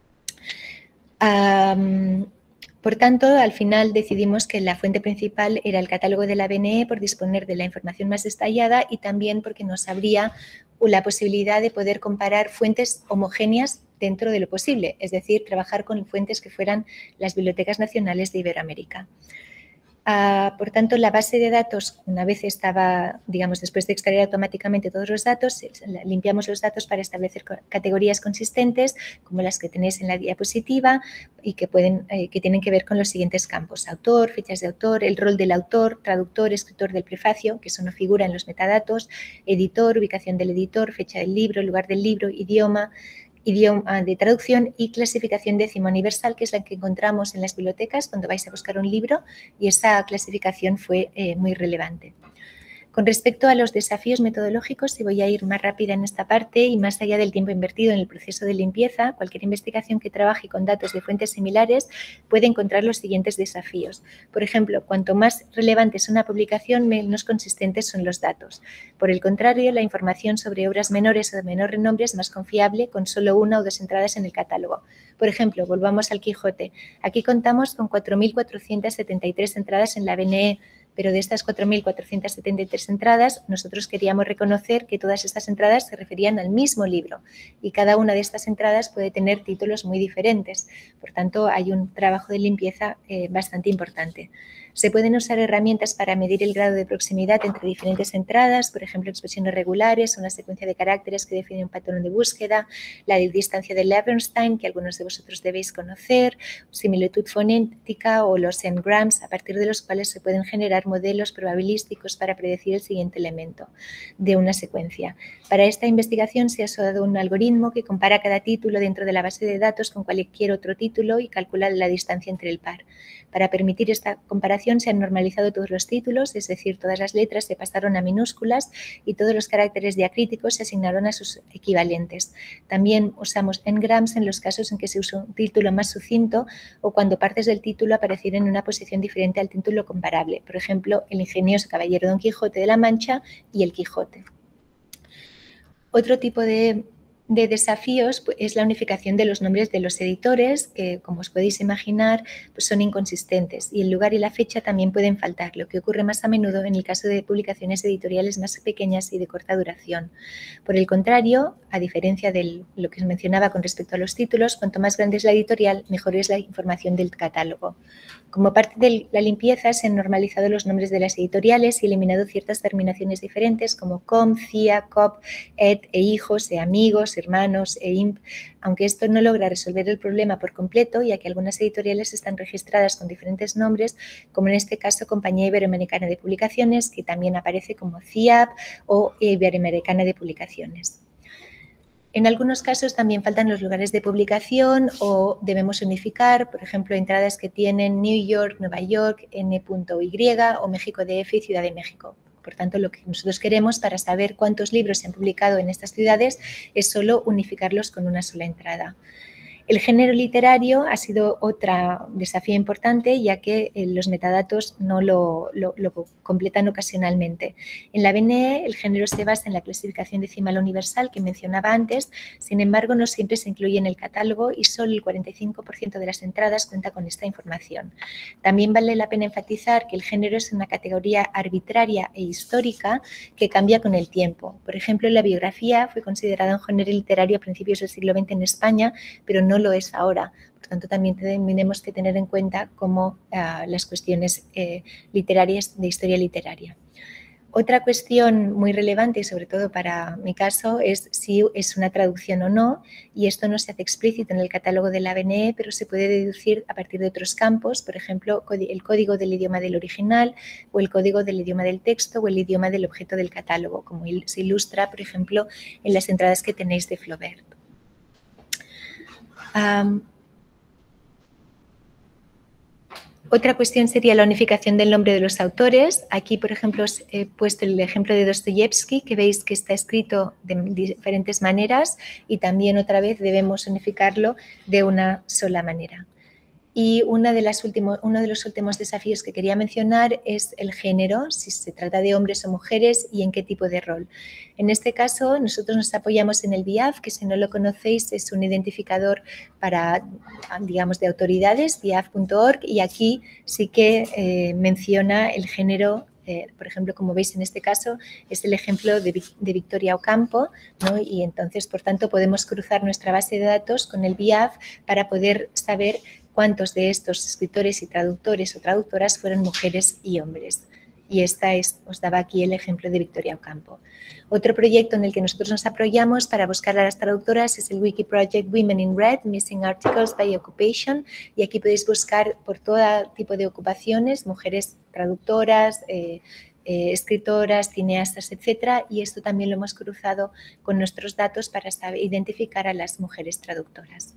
Por tanto, al final decidimos que la fuente principal era el catálogo de la BNE por disponer de la información más detallada y también porque nos abría la posibilidad de poder comparar fuentes homogéneas dentro de lo posible, es decir, trabajar con fuentes que fueran las bibliotecas nacionales de Iberoamérica. Por tanto, la base de datos, una vez estaba, digamos, después de extraer automáticamente todos los datos, limpiamos los datos para establecer categorías consistentes, como las que tenéis en la diapositiva, y que tienen que ver con los siguientes campos: autor, fechas de autor, el rol del autor, traductor, escritor del prefacio, que eso no figura en los metadatos, editor, ubicación del editor, fecha del libro, lugar del libro, idioma de traducción y clasificación decimonuniversal, que es la que encontramos en las bibliotecas cuando vais a buscar un libro, y esa clasificación fue muy relevante. Con respecto a los desafíos metodológicos, y voy a ir más rápida en esta parte y más allá del tiempo invertido en el proceso de limpieza, cualquier investigación que trabaje con datos de fuentes similares puede encontrar los siguientes desafíos. Por ejemplo, cuanto más relevante es una publicación, menos consistentes son los datos. Por el contrario, la información sobre obras menores o de menor renombre es más confiable con solo una o dos entradas en el catálogo. Por ejemplo, volvamos al Quijote. Aquí contamos con 4.473 entradas en la BNE, pero de estas 4.473 entradas, nosotros queríamos reconocer que todas estas entradas se referían al mismo libro y cada una de estas entradas puede tener títulos muy diferentes. Por tanto, hay un trabajo de limpieza bastante importante. Se pueden usar herramientas para medir el grado de proximidad entre diferentes entradas, por ejemplo, expresiones regulares, una secuencia de caracteres que define un patrón de búsqueda, la distancia de Levenshtein, que algunos de vosotros debéis conocer, similitud fonética o los n-grams, a partir de los cuales se pueden generar generar modelos probabilísticos para predecir el siguiente elemento de una secuencia. Para esta investigación se ha usado un algoritmo que compara cada título dentro de la base de datos con cualquier otro título y calcula la distancia entre el par. Para permitir esta comparación se han normalizado todos los títulos, es decir, todas las letras se pasaron a minúsculas y todos los caracteres diacríticos se asignaron a sus equivalentes. También usamos n-grams en los casos en que se usa un título más sucinto o cuando partes del título aparecieron en una posición diferente al título comparable. Por ejemplo, El ingenioso caballero Don Quijote de la Mancha y El Quijote. Otro tipo de desafíos es la unificación de los nombres de los editores, que, como os podéis imaginar, pues son inconsistentes y el lugar y la fecha también pueden faltar, lo que ocurre más a menudo en el caso de publicaciones editoriales más pequeñas y de corta duración. Por el contrario, a diferencia de lo que os mencionaba con respecto a los títulos, cuanto más grande es la editorial, mejor es la información del catálogo. Como parte de la limpieza, se han normalizado los nombres de las editoriales y eliminado ciertas terminaciones diferentes como com, cia, cop, et e hijos, e amigos, hermanos, e imp, aunque esto no logra resolver el problema por completo, ya que algunas editoriales están registradas con diferentes nombres, como en este caso Compañía Iberoamericana de Publicaciones, que también aparece como CIAP o Iberoamericana de Publicaciones. En algunos casos también faltan los lugares de publicación o debemos unificar, por ejemplo, entradas que tienen New York, Nueva York, N.Y o México DF y Ciudad de México. Por tanto, lo que nosotros queremos para saber cuántos libros se han publicado en estas ciudades es solo unificarlos con una sola entrada. El género literario ha sido otro desafío importante, ya que los metadatos no lo completan ocasionalmente. En la BNE, el género se basa en la clasificación decimal universal que mencionaba antes, sin embargo, no siempre se incluye en el catálogo y solo el 45% de las entradas cuenta con esta información. También vale la pena enfatizar que el género es una categoría arbitraria e histórica que cambia con el tiempo. Por ejemplo, la biografía fue considerada un género literario a principios del siglo XX en España, pero no lo es ahora. Por tanto, también tenemos que tener en cuenta cómo las cuestiones literarias de historia literaria. Otra cuestión muy relevante, y sobre todo para mi caso, es si es una traducción o no, y esto no se hace explícito en el catálogo de la BNE, pero se puede deducir a partir de otros campos, por ejemplo, el código del idioma del original, o el código del idioma del texto, o el idioma del objeto del catálogo, como se ilustra, por ejemplo, en las entradas que tenéis de Flaubert. Otra cuestión sería la unificación del nombre de los autores. Aquí, por ejemplo, os he puesto el ejemplo de Dostoyevsky, que veis que está escrito de diferentes maneras y también otra vez debemos unificarlo de una sola manera. Y uno de los últimos desafíos que quería mencionar es el género, si se trata de hombres o mujeres y en qué tipo de rol. En este caso, nosotros nos apoyamos en el BIAF, que si no lo conocéis es un identificador para, digamos, de autoridades, biaf.org, y aquí sí que menciona el género. Por ejemplo, como veis en este caso, es el ejemplo de Victoria Ocampo, ¿no? Y entonces, por tanto, podemos cruzar nuestra base de datos con el BIAF para poder saber cuántos de estos escritores y traductores o traductoras fueron mujeres y hombres. Y os daba aquí el ejemplo de Victoria Ocampo. Otro proyecto en el que nosotros nos apoyamos para buscar a las traductoras es el Wiki Project Women in Red, Missing Articles by Occupation, y aquí podéis buscar por todo tipo de ocupaciones, mujeres traductoras, escritoras, cineastas, etcétera, y esto también lo hemos cruzado con nuestros datos para identificar a las mujeres traductoras.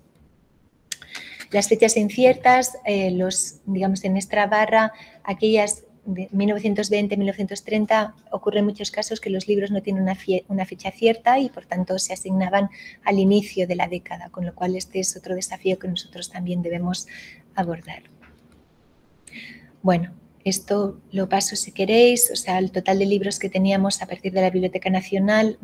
Las fechas inciertas, digamos en esta barra, aquellas de 1920, 1930, ocurre en muchos casos que los libros no tienen una fecha cierta y por tanto se asignaban al inicio de la década, con lo cual este es otro desafío que nosotros también debemos abordar. Bueno, esto lo paso si queréis, o sea, el total de libros que teníamos a partir de la Biblioteca Nacional,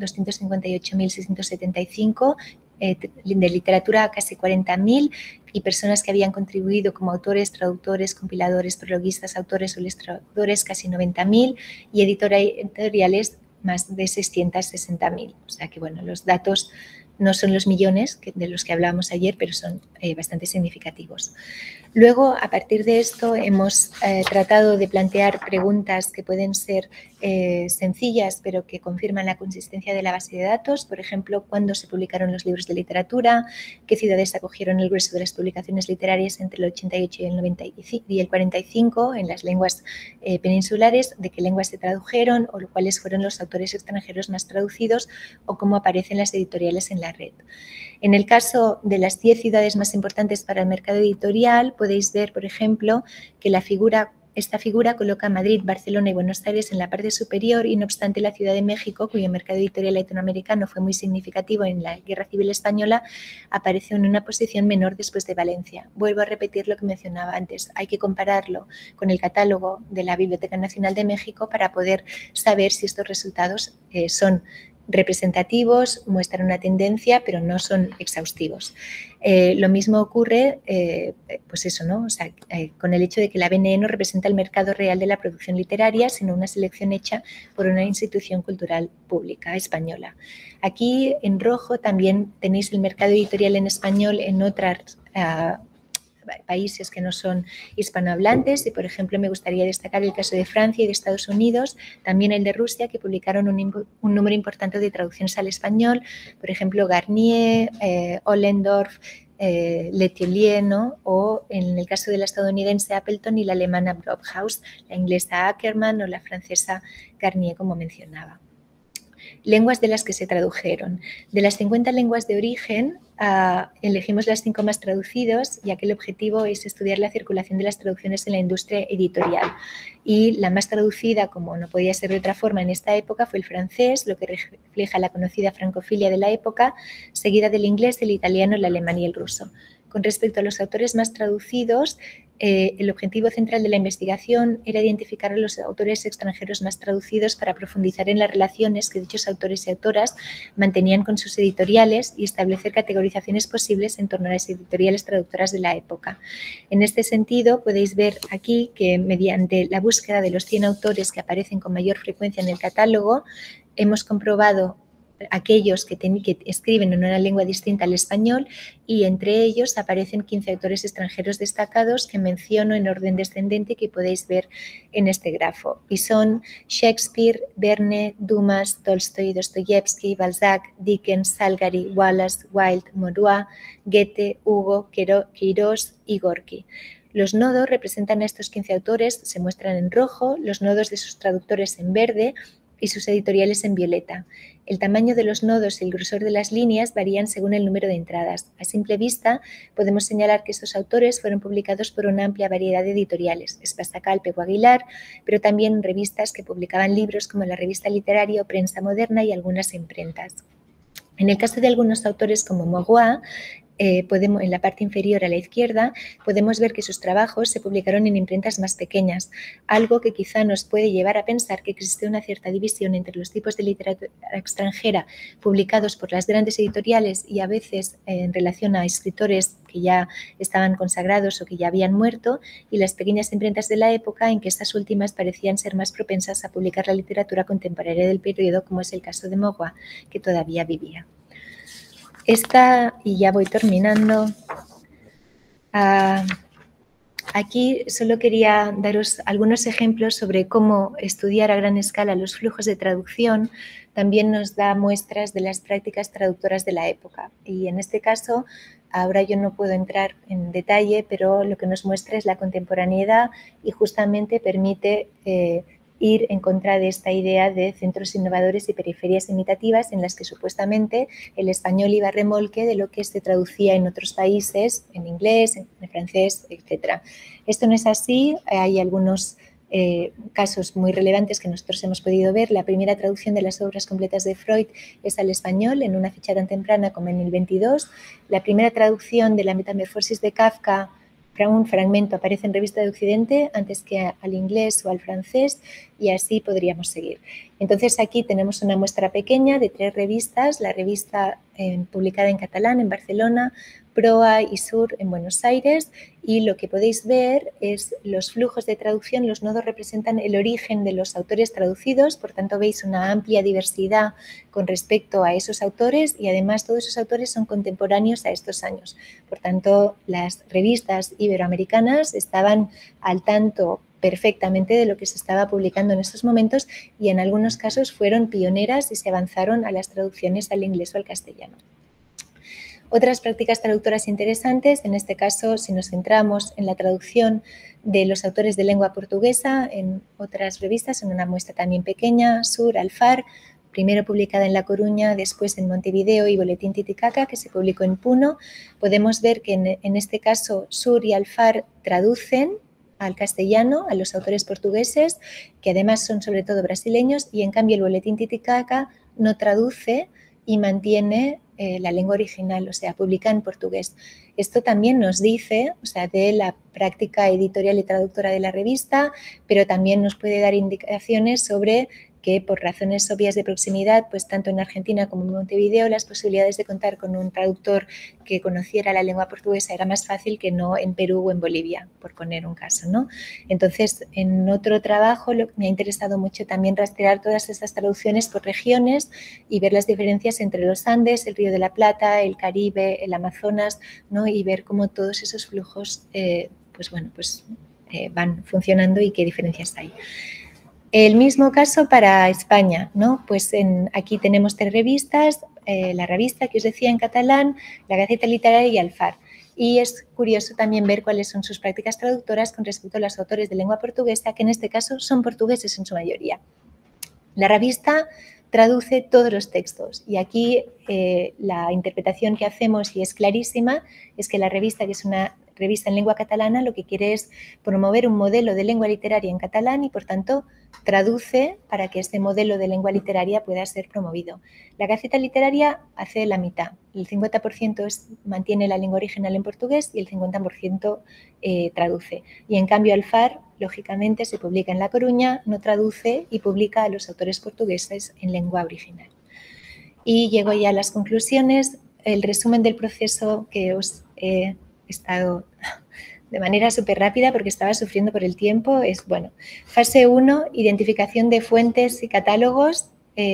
258.675, de literatura casi 40.000 y personas que habían contribuido como autores, traductores, compiladores, prologuistas, autores o ilustradores casi 90.000 y editoriales más de 660.000. O sea que, bueno, los datos no son los millones de los que hablábamos ayer, pero son bastante significativos. Luego, a partir de esto, hemos tratado de plantear preguntas que pueden ser sencillas, pero que confirman la consistencia de la base de datos. Por ejemplo, cuándo se publicaron los libros de literatura, qué ciudades acogieron el grueso de las publicaciones literarias entre el 88 y el 45 en las lenguas peninsulares, de qué lenguas se tradujeron o cuáles fueron los autores extranjeros más traducidos o cómo aparecen las editoriales en la red. En el caso de las 10 ciudades más importantes para el mercado editorial, podéis ver, por ejemplo, que esta figura coloca Madrid, Barcelona y Buenos Aires en la parte superior y, no obstante, la Ciudad de México, cuyo mercado editorial latinoamericano fue muy significativo en la Guerra Civil Española, aparece en una posición menor después de Valencia. Vuelvo a repetir lo que mencionaba antes. Hay que compararlo con el catálogo de la Biblioteca Nacional de México para poder saber si estos resultados son representativos, muestran una tendencia, pero no son exhaustivos. Lo mismo ocurre, pues eso, ¿no? O sea, con el hecho de que la BNE no representa el mercado real de la producción literaria, sino una selección hecha por una institución cultural pública española. Aquí, en rojo, también tenéis el mercado editorial en español en otras países que no son hispanohablantes y, por ejemplo, me gustaría destacar el caso de Francia y de Estados Unidos, también el de Rusia, que publicaron un número importante de traducciones al español, por ejemplo, Garnier, Ollendorf, Letelier, ¿no? O en el caso de la estadounidense Appleton y la alemana Brockhaus, la inglesa Ackermann o la francesa Garnier, como mencionaba. Lenguas de las que se tradujeron. De las 50 lenguas de origen, elegimos las 5 más traducidas, ya que el objetivo es estudiar la circulación de las traducciones en la industria editorial. Y la más traducida, como no podía ser de otra forma en esta época, fue el francés, lo que refleja la conocida francofilia de la época, seguida del inglés, el italiano, el alemán y el ruso. Con respecto a los autores más traducidos, el objetivo central de la investigación era identificar a los autores extranjeros más traducidos para profundizar en las relaciones que dichos autores y autoras mantenían con sus editoriales y establecer categorizaciones posibles en torno a las editoriales traductoras de la época. En este sentido, podéis ver aquí que mediante la búsqueda de los 100 autores que aparecen con mayor frecuencia en el catálogo, hemos comprobado aquellos que escriben en una lengua distinta al español y entre ellos aparecen 15 autores extranjeros destacados que menciono en orden descendente que podéis ver en este grafo. Y son Shakespeare, Verne, Dumas, Tolstoy, Dostoyevsky, Balzac, Dickens, Salgari, Wallace, Wilde, Maurois, Goethe, Hugo, Quirós y Gorky. Los nodos representan a estos 15 autores, se muestran en rojo, los nodos de sus traductores en verde y sus editoriales en violeta. El tamaño de los nodos y el grosor de las líneas varían según el número de entradas. A simple vista, podemos señalar que estos autores fueron publicados por una amplia variedad de editoriales, Espastakal, Pepo Aguilar, pero también revistas que publicaban libros como la Revista Literaria o Prensa Moderna y algunas imprentas. En el caso de algunos autores como Maurois, en la parte inferior a la izquierda, podemos ver que sus trabajos se publicaron en imprentas más pequeñas, algo que quizá nos puede llevar a pensar que existe una cierta división entre los tipos de literatura extranjera publicados por las grandes editoriales y a veces en relación a escritores que ya estaban consagrados o que ya habían muerto, y las pequeñas imprentas de la época en que estas últimas parecían ser más propensas a publicar la literatura contemporánea del periodo, como es el caso de Maurois, que todavía vivía. Y ya voy terminando. Aquí solo quería daros algunos ejemplos sobre cómo estudiar a gran escala los flujos de traducción. También nos da muestras de las prácticas traductoras de la época. Y en este caso, ahora yo no puedo entrar en detalle, pero lo que nos muestra es la contemporaneidad y justamente permite ir en contra de esta idea de centros innovadores y periferias imitativas en las que supuestamente el español iba a remolque de lo que se traducía en otros países, en inglés, en francés, etc. Esto no es así, hay algunos casos muy relevantes que nosotros hemos podido ver. La primera traducción de las obras completas de Freud es al español en una fecha tan temprana como en el 22. La primera traducción de la Metamorfosis de Kafka, un fragmento, aparece en Revista de Occidente antes que al inglés o al francés, y así podríamos seguir. Entonces aquí tenemos una muestra pequeña de 3 revistas, la revista publicada en catalán en Barcelona, Proa y Sur en Buenos Aires, y lo que podéis ver es los flujos de traducción. Los nodos representan el origen de los autores traducidos, por tanto veis una amplia diversidad con respecto a esos autores, y además todos esos autores son contemporáneos a estos años. Por tanto, las revistas iberoamericanas estaban al tanto perfectamente de lo que se estaba publicando en estos momentos, y en algunos casos fueron pioneras y se avanzaron a las traducciones al inglés o al castellano. Otras prácticas traductoras interesantes, en este caso, si nos centramos en la traducción de los autores de lengua portuguesa en otras revistas, en una muestra también pequeña, Sur, Alfar, primero publicada en La Coruña, después en Montevideo, y Boletín Titicaca, que se publicó en Puno, podemos ver que en este caso Sur y Alfar traducen al castellano a los autores portugueses, que además son sobre todo brasileños, y en cambio el Boletín Titicaca no traduce y mantiene la lengua original, o sea, publica en portugués. Esto también nos dice, o sea, de la práctica editorial y traductora de la revista, pero también nos puede dar indicaciones sobre que por razones obvias de proximidad, pues tanto en Argentina como en Montevideo, las posibilidades de contar con un traductor que conociera la lengua portuguesa era más fácil que no en Perú o en Bolivia, por poner un caso, ¿no? Entonces, en otro trabajo me ha interesado mucho también rastrear todas esas traducciones por regiones y ver las diferencias entre los Andes, el Río de la Plata, el Caribe, el Amazonas, ¿no? Y ver cómo todos esos flujos, van funcionando y qué diferencias hay. El mismo caso para España, ¿no? Pues aquí tenemos 3 revistas, la revista que os decía en catalán, la Gaceta Literaria y Alfar. Y es curioso también ver cuáles son sus prácticas traductoras con respecto a los autores de lengua portuguesa, que en este caso son portugueses en su mayoría. La revista traduce todos los textos, y aquí la interpretación que hacemos, y es clarísima, es que la revista, que es una revista en lengua catalana, lo que quiere es promover un modelo de lengua literaria en catalán y, por tanto, traduce para que este modelo de lengua literaria pueda ser promovido. La Gaceta Literaria hace la mitad. El 50% mantiene la lengua original en portugués y el 50% traduce. Y, en cambio, Alfar, lógicamente, se publica en La Coruña, no traduce y publica a los autores portugueses en lengua original. Y llego ya a las conclusiones. El resumen del proceso que os he estado de manera súper rápida porque estaba sufriendo por el tiempo es, bueno, fase 1, identificación de fuentes y catálogos.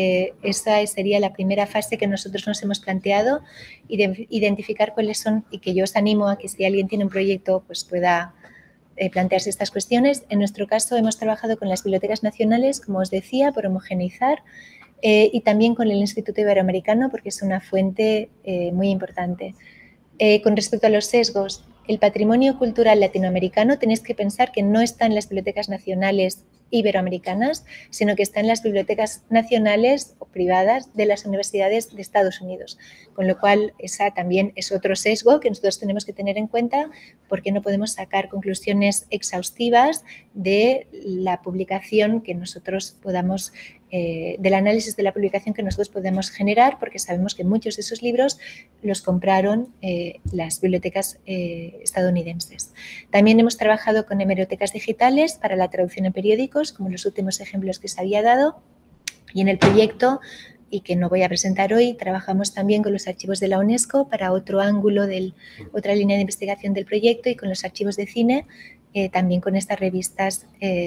Esa sería la primera fase que nosotros nos hemos planteado, identificar cuáles son, y que yo os animo a que si alguien tiene un proyecto pues pueda plantearse estas cuestiones. En nuestro caso hemos trabajado con las bibliotecas nacionales, como os decía, por homogeneizar, y también con el Instituto Iberoamericano, porque es una fuente muy importante. Con respecto a los sesgos, el patrimonio cultural latinoamericano, tenéis que pensar que no está en las bibliotecas nacionales iberoamericanas, sino que está en las bibliotecas nacionales o privadas de las universidades de Estados Unidos, con lo cual esa también es otro sesgo que nosotros tenemos que tener en cuenta, porque no podemos sacar conclusiones exhaustivas de la publicación que nosotros podamos, del análisis de la publicación que nosotros podemos generar, porque sabemos que muchos de esos libros los compraron las bibliotecas estadounidenses. También hemos trabajado con hemerotecas digitales para la traducción en periódicos, como los últimos ejemplos que os había dado, y en el proyecto, y que no voy a presentar hoy, trabajamos también con los archivos de la UNESCO para otro ángulo, otra línea de investigación del proyecto, y con los archivos de cine, también con estas revistas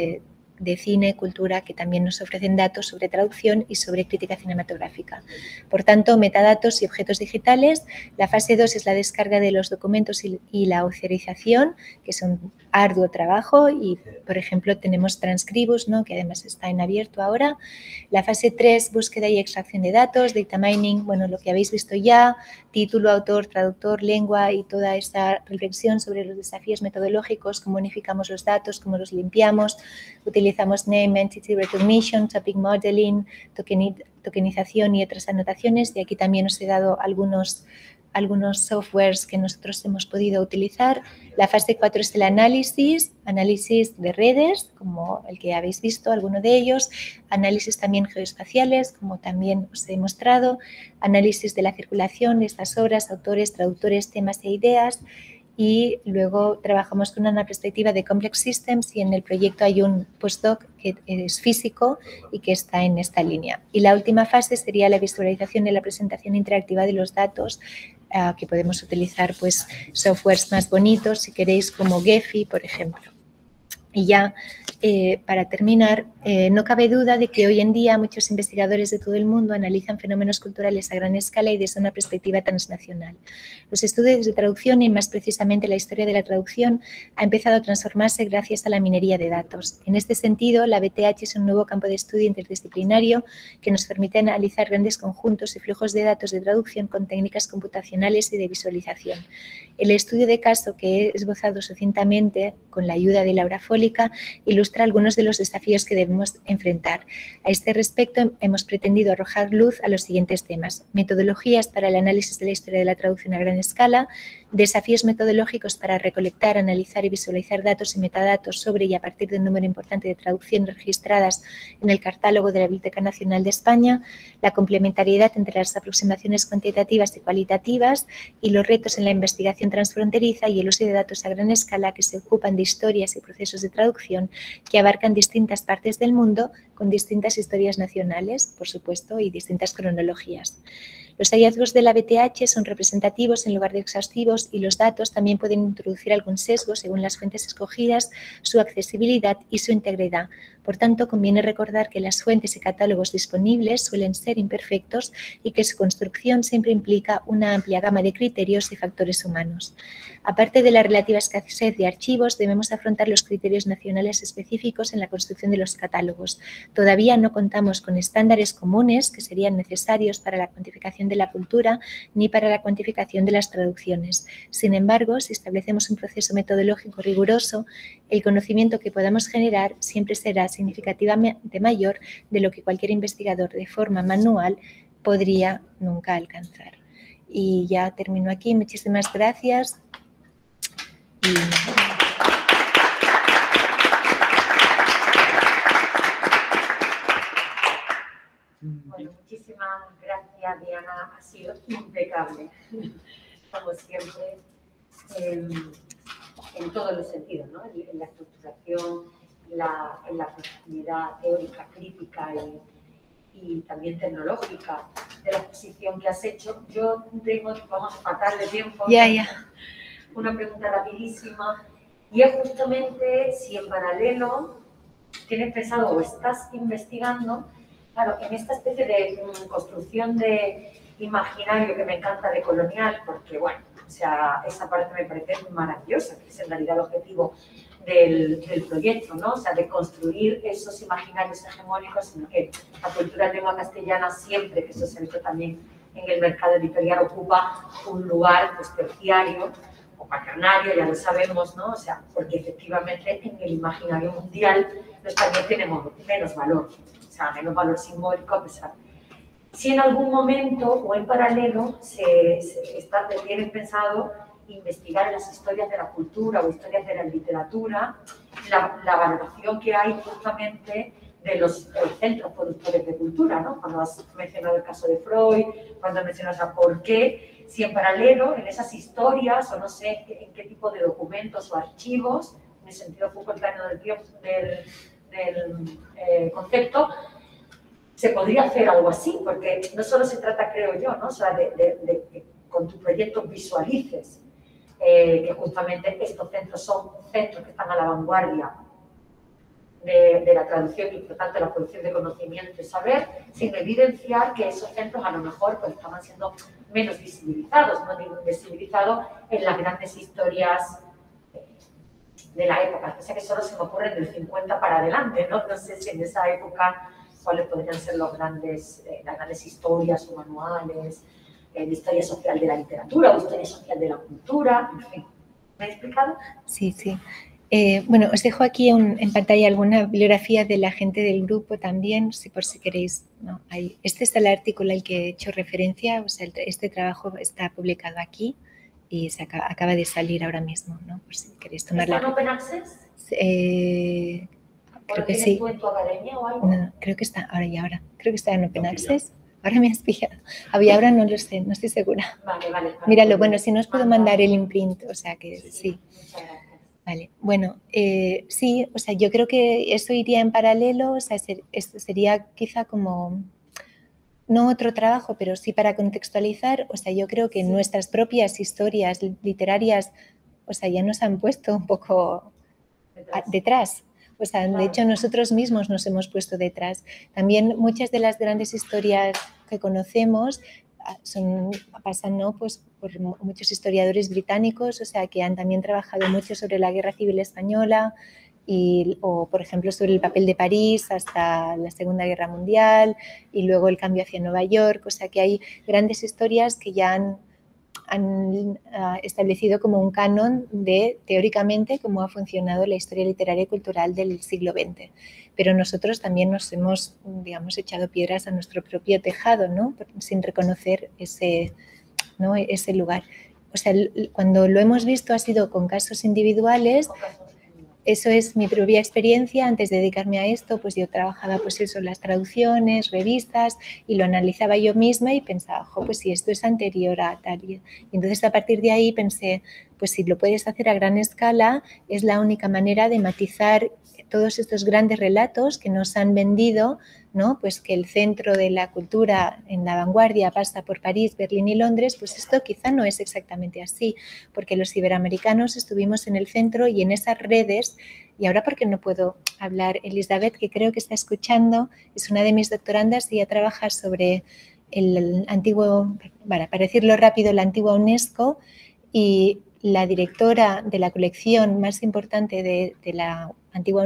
de cine, cultura, que también nos ofrecen datos sobre traducción y sobre crítica cinematográfica. Por tanto, metadatos y objetos digitales. La fase 2 es la descarga de los documentos y la authorización, que es un arduo trabajo, y, por ejemplo, tenemos Transcribus, ¿no?, que además está en abierto ahora. La fase 3, búsqueda y extracción de datos, data mining, bueno, lo que habéis visto ya, título, autor, traductor, lengua, y toda esta reflexión sobre los desafíos metodológicos, cómo unificamos los datos, cómo los limpiamos. Utilizamos Name Entity Recognition, Topic Modeling, tokenización y otras anotaciones, y aquí también os he dado algunos softwares que nosotros hemos podido utilizar. La fase 4 es el análisis de redes, como el que habéis visto, alguno de ellos, análisis también geoespaciales, como también os he mostrado, análisis de la circulación de estas obras, autores, traductores, temas e ideas. y luego trabajamos con una perspectiva de Complex Systems y en el proyecto hay un postdoc que es físico y que está en esta línea. Y la última fase sería la visualización y la presentación interactiva de los datos, que podemos utilizar pues softwares más bonitos, si queréis, como Gephi, por ejemplo. Y ya, para terminar, no cabe duda de que hoy en día muchos investigadores de todo el mundo analizan fenómenos culturales a gran escala y desde una perspectiva transnacional. Los estudios de traducción y más precisamente la historia de la traducción ha empezado a transformarse gracias a la minería de datos. En este sentido, la BTH es un nuevo campo de estudio interdisciplinario que nos permite analizar grandes conjuntos y flujos de datos de traducción con técnicas computacionales y de visualización. El estudio de caso que he esbozado sucintamente con la ayuda de Laura Fólica ilustra algunos de los desafíos que debemos enfrentar. A este respecto, hemos pretendido arrojar luz a los siguientes temas: metodologías para el análisis de la historia de la traducción a gran escala, desafíos metodológicos para recolectar, analizar y visualizar datos y metadatos sobre y a partir de un número importante de traducciones registradas en el catálogo de la Biblioteca Nacional de España, la complementariedad entre las aproximaciones cuantitativas y cualitativas y los retos en la investigación transfronteriza y el uso de datos a gran escala que se ocupan de historias y procesos de traducción que abarcan distintas partes del mundo con distintas historias nacionales, por supuesto, y distintas cronologías. Los hallazgos de la BTH son representativos en lugar de exhaustivos y los datos también pueden introducir algún sesgo según las fuentes escogidas, su accesibilidad y su integridad. Por tanto, conviene recordar que las fuentes y catálogos disponibles suelen ser imperfectos y que su construcción siempre implica una amplia gama de criterios y factores humanos. Aparte de la relativa escasez de archivos, debemos afrontar los criterios nacionales específicos en la construcción de los catálogos. Todavía no contamos con estándares comunes que serían necesarios para la cuantificación de la cultura ni para la cuantificación de las traducciones. Sin embargo, si establecemos un proceso metodológico riguroso, el conocimiento que podamos generar siempre será significativamente mayor de lo que cualquier investigador de forma manual podría nunca alcanzar. Y ya termino aquí. Muchísimas gracias. Bueno, muchísimas gracias, Diana. Ha sido impecable, como siempre, en todos los sentidos, ¿no? En la estructuración, en la profundidad teórica, crítica y también tecnológica de la exposición que has hecho. Yo tengo, vamos a faltar de tiempo, una pregunta rapidísima, y es justamente si en paralelo tienes pensado o estás investigando, claro, en esta especie de construcción de imaginario que me encanta de colonial, porque bueno, o sea, esa parte me parece maravillosa, que es en realidad el objetivo del proyecto, ¿no? O sea, de construir esos imaginarios hegemónicos, sino que la cultura en lengua castellana siempre, que eso se ha visto también en el mercado editorial, ocupa un lugar pues, terciario o cuaternario, ya lo sabemos, ¿no? O sea, porque efectivamente en el imaginario mundial los españoles tenemos menos valor, o sea, menos valor simbólico a pesar. Si en algún momento o en paralelo tienen pensado investigar las historias de la cultura o historias de la literatura, la valoración que hay justamente de los centros productores de cultura, ¿no? Cuando has mencionado el caso de Freud, cuando mencionas a por qué, si en paralelo en esas historias o no sé en qué tipo de documentos o archivos, en el sentido Foucaultiano del concepto, se podría hacer algo así, porque no solo se trata, creo yo, ¿no? O sea, de que con tu proyecto visualices que justamente estos centros son centros que están a la vanguardia de la traducción y por tanto la producción de conocimiento y saber, sin evidenciar que esos centros a lo mejor pues, estaban siendo menos visibilizados, no visibilizados en las grandes historias de la época. O sea que solo se me ocurre del 50 para adelante, ¿no? No sé si en esa época cuáles podrían ser las grandes historias o manuales, de historia social de la literatura o historia social de la cultura, en fin. ¿Me he explicado? Sí, sí. Bueno, os dejo aquí en pantalla alguna bibliografía de la gente del grupo también, por si queréis. ¿No? Este es el artículo al que he hecho referencia, o sea, este trabajo está publicado aquí y acaba de salir ahora mismo, ¿no? Por si queréis tomarla. ¿Está en Open Access? Creo que sí. ¿Tienes tú en tu academia o algo? No, creo que está, ahora. Creo que está en Open Access. Ahora me has pillado. Ahora no lo sé, no estoy segura. Vale. Míralo, bueno, si no os puedo mandar el imprint, o sea que sí. Muchas gracias. Vale, bueno, sí, o sea, yo creo que eso iría en paralelo, o sea, esto sería quizá como, no otro trabajo, pero sí para contextualizar, o sea, yo creo que nuestras propias historias literarias, o sea, ya nos han puesto un poco detrás. O sea, de hecho, nosotros mismos nos hemos puesto detrás. También muchas de las grandes historias que conocemos pasan, ¿no?, pues, por muchos historiadores británicos, o sea, que han también trabajado mucho sobre la Guerra Civil Española o, por ejemplo, sobre el papel de París hasta la Segunda Guerra Mundial y luego el cambio hacia Nueva York. O sea, que hay grandes historias que ya han establecido como un canon de, teóricamente, cómo ha funcionado la historia literaria y cultural del siglo XX. Pero nosotros también nos hemos, digamos, echado piedras a nuestro propio tejado, ¿no?, sin reconocer ese lugar. O sea, cuando lo hemos visto ha sido con casos individuales. Eso es mi propia experiencia. Antes de dedicarme a esto, pues yo trabajaba pues eso, las traducciones, revistas, y lo analizaba yo misma y pensaba, pues si esto es anterior a tal. Y entonces a partir de ahí pensé, pues si lo puedes hacer a gran escala, es la única manera de matizar todos estos grandes relatos que nos han vendido, ¿no?, pues que el centro de la cultura en la vanguardia pasa por París, Berlín y Londres. Pues esto quizá no es exactamente así, porque los iberoamericanos estuvimos en el centro y en esas redes. Y ahora, porque no puedo hablar, Elizabeth, que creo que está escuchando, es una de mis doctorandas y ella trabaja sobre el antiguo, para decirlo rápido, la antigua UNESCO, y la directora de la colección más importante de la antigua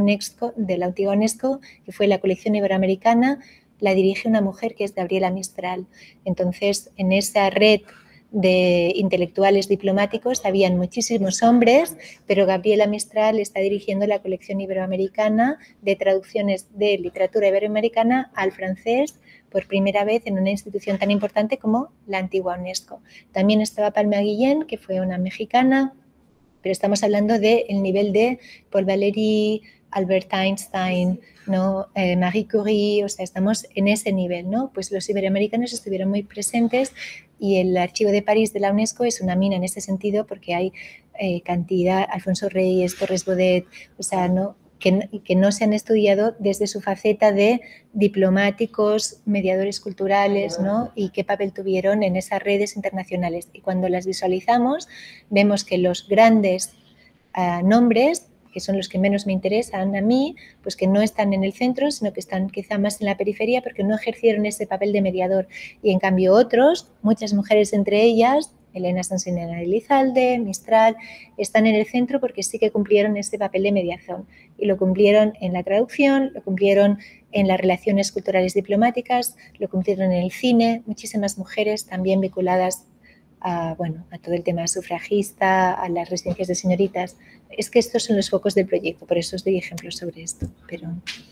UNESCO, que fue la colección iberoamericana, la dirige una mujer que es Gabriela Mistral. Entonces, en esa red de intelectuales diplomáticos habían muchísimos hombres, pero Gabriela Mistral está dirigiendo la colección iberoamericana de traducciones de literatura iberoamericana al francés por primera vez en una institución tan importante como la antigua UNESCO. También estaba Palma Guillén, que fue una mexicana, pero estamos hablando del nivel de Paul Valéry, Albert Einstein, ¿no?, Marie Curie. O sea, estamos en ese nivel, ¿no? Pues los iberoamericanos estuvieron muy presentes y el Archivo de París de la UNESCO es una mina en ese sentido, porque hay cantidad, Alfonso Reyes, Torres Bodet, o sea, ¿no?, que no se han estudiado desde su faceta de diplomáticos, mediadores culturales, ¿no?, y qué papel tuvieron en esas redes internacionales. Y cuando las visualizamos, vemos que los grandes nombres, que son los que menos me interesan a mí, pues que no están en el centro, sino que están quizá más en la periferia, porque no ejercieron ese papel de mediador. Y en cambio otros, muchas mujeres entre ellas, Elena Sansinena de Elizalde, Mistral, están en el centro porque sí que cumplieron ese papel de mediación. Y lo cumplieron en la traducción, lo cumplieron en las relaciones culturales diplomáticas, lo cumplieron en el cine. Muchísimas mujeres también vinculadas a todo el tema sufragista, a las residencias de señoritas. Es que estos son los focos del proyecto, por eso os doy ejemplos sobre esto. Pero...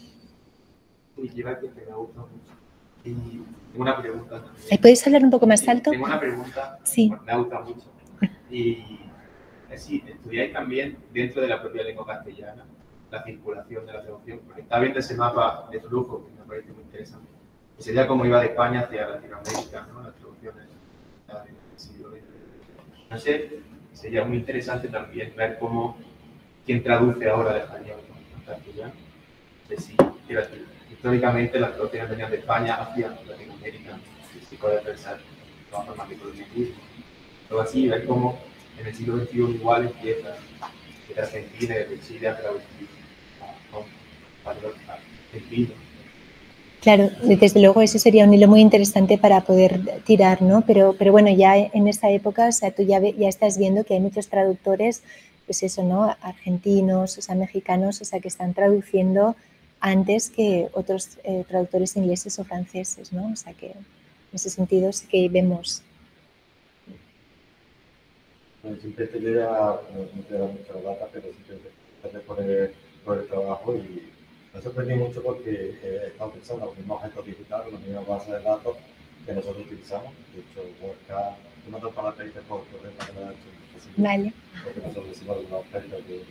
Y lleva que me gusta mucho. Y tengo una pregunta. ¿Puedes hablar un poco más alto? Tengo una pregunta. Sí. Me gusta mucho. Y es si estudiáis también dentro de la propia lengua castellana la circulación de la traducción, porque está viendo ese mapa de flujo que me parece muy interesante. Y sería como iba de España hacia Latinoamérica, ¿no?, las traducciones del siglo XX. No sé, sería muy interesante también ver cómo quién traduce ahora de español a castellano. No sé si, quiero decir, históricamente las traducciones venían de España hacia Latinoamérica, si puede pensar de todas formas de colonialismo. Todo así, ver cómo en el siglo XXI igual empieza de Argentina y de Chile a traducir con valor argentino. Claro, desde luego ese sería un hilo muy interesante para poder tirar, ¿no? Pero bueno, ya en esa época, o sea, tú ya estás viendo que hay muchos traductores, pues eso, ¿no?, argentinos, o sea, mexicanos, o sea, que están traduciendo antes que otros traductores ingleses o franceses, ¿no? O sea, que en ese sentido sí que vemos. Siempre te llega, no te da mucha data, pero siempre por el trabajo, y me sorprendí mucho porque he estado pensando en los mismos objetos digitales, las mismas bases de datos que nosotros utilizamos. De hecho, acá tú notas para pedirte por correo para que me hecho. Vale. Porque nosotros decimos alguna oferta que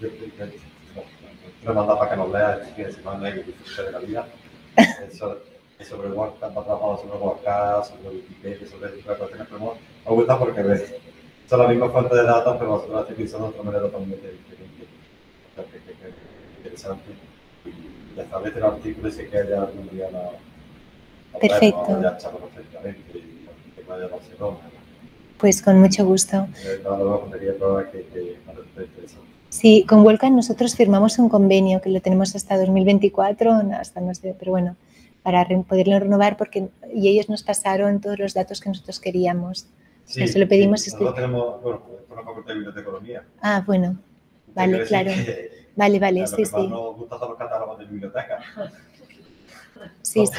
te manda para que nos leas y que se manda y que disfrute de la vida. Eso sobre WordCamp, ha trabajado sobre WordCamp, sobre Wikipedia, sobre ese tipo de cuestiones, pero me gusta porque son las mismas fuentes de datos, pero nosotros las utilizamos de otra manera totalmente diferente. O sea, que interesante. Y establece el artículo y sé que haya algún día Perfecto. ya charla perfectamente, que vaya a Barcelona. Pues con mucho gusto. Que Sí, con Volcan nosotros firmamos un convenio que lo tenemos hasta 2024, hasta no sé, pero bueno, para poderlo renovar y ellos nos pasaron todos los datos que nosotros queríamos. Sí, o sea, se lo pedimos. Sí. Nosotros tenemos, bueno, por la Facultad de Bibliotecología. Ah, bueno, vale, claro. Vale, Lo sí, que sí. más nos gusta son los catálogos de biblioteca. Sí, no, sí.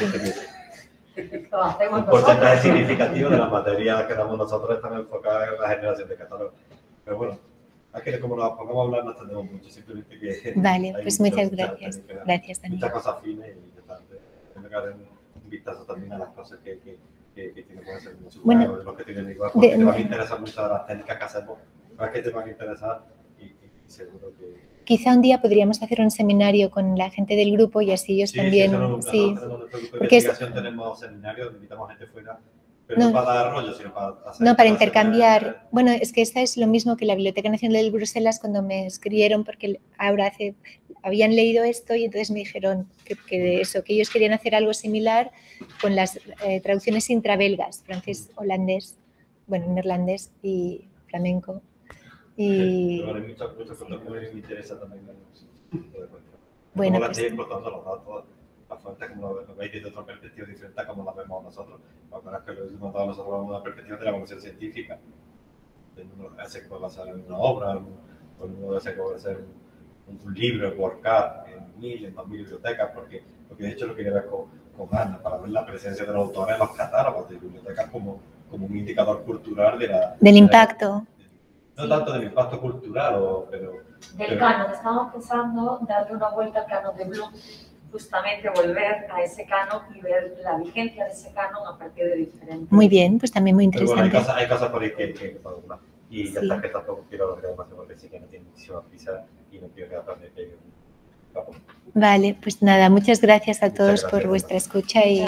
Un porcentaje significativo de las materias que damos nosotros están enfocadas en la generación de catálogos. Pero bueno, aquí como nos pongamos a hablar no entendemos mucho, simplemente que... Vale, pues muchas gracias. Gracias, Daniel. Muchas cosas fines y tengo que dar un vistazo también a las cosas que tienen que hacer mucho. Bueno, los que tienen igual, porque te van a interesar mucho de las técnicas que hacemos, más que te van a interesar y seguro que... Quizá un día podríamos hacer un seminario con la gente del grupo y así ellos también... Sí, tenemos nuestro grupo de investigación, tenemos seminarios donde invitamos a gente fuera, pero no para dar rollo, sino para hacer... No, para intercambiar. Bueno, es que esta es lo mismo que la Biblioteca Nacional de Bruselas cuando me escribieron, porque ahora habían leído esto y entonces me dijeron que de eso, que ellos querían hacer algo similar con las traducciones intrabelgas, francés, holandés, bueno, neerlandés y flamenco. Y... Pero hay muchas cosas que me interesa también. Bueno, pues... explotando los datos, las fuentes como lo veis desde otra perspectiva diferente a como las vemos nosotros. La verdad es que lo hemos dado nosotros una perspectiva de la evolución científica. Uno hace que va a basar en una obra, uno hace que va a ser un libro, WordCamp, en 1000, en 2000 bibliotecas, porque de hecho lo quería ver con ganas, para ver la presencia de los autores en los catálogos de bibliotecas como un indicador cultural del impacto. No tanto del impacto cultural, pero... Del canon, estamos pensando darle una vuelta al canon de Bloom, justamente volver a ese canon y ver la vigencia de ese canon a partir de diferentes... Muy bien, pues también muy interesante. Bueno, hay cosas por ahí que podemos hablar. Y ya está, que tampoco quiero hablar más porque sí que no tiene muchísima prisa y no quiero quedar de que... Vale, pues nada, muchas gracias a todos por vuestra escucha y...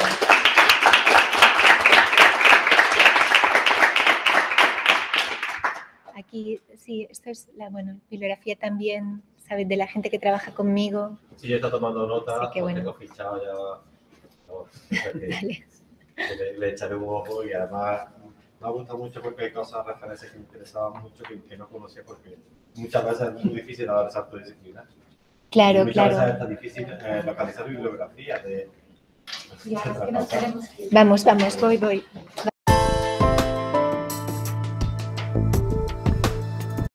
Aquí, sí, esto es la bibliografía también, ¿sabes? De la gente que trabaja conmigo. Sí, yo estoy tomando nota, sí, que bueno. tengo fichado ya. Le echaré un ojo y además me gusta mucho porque hay cosas, referencias que me interesaban mucho que no conocía porque muchas veces es muy difícil dar el salto disciplinar. Claro, muchas claro. veces está difícil localizar bibliografía de... Y ahora es que nos tenemos que ir. Vamos, voy.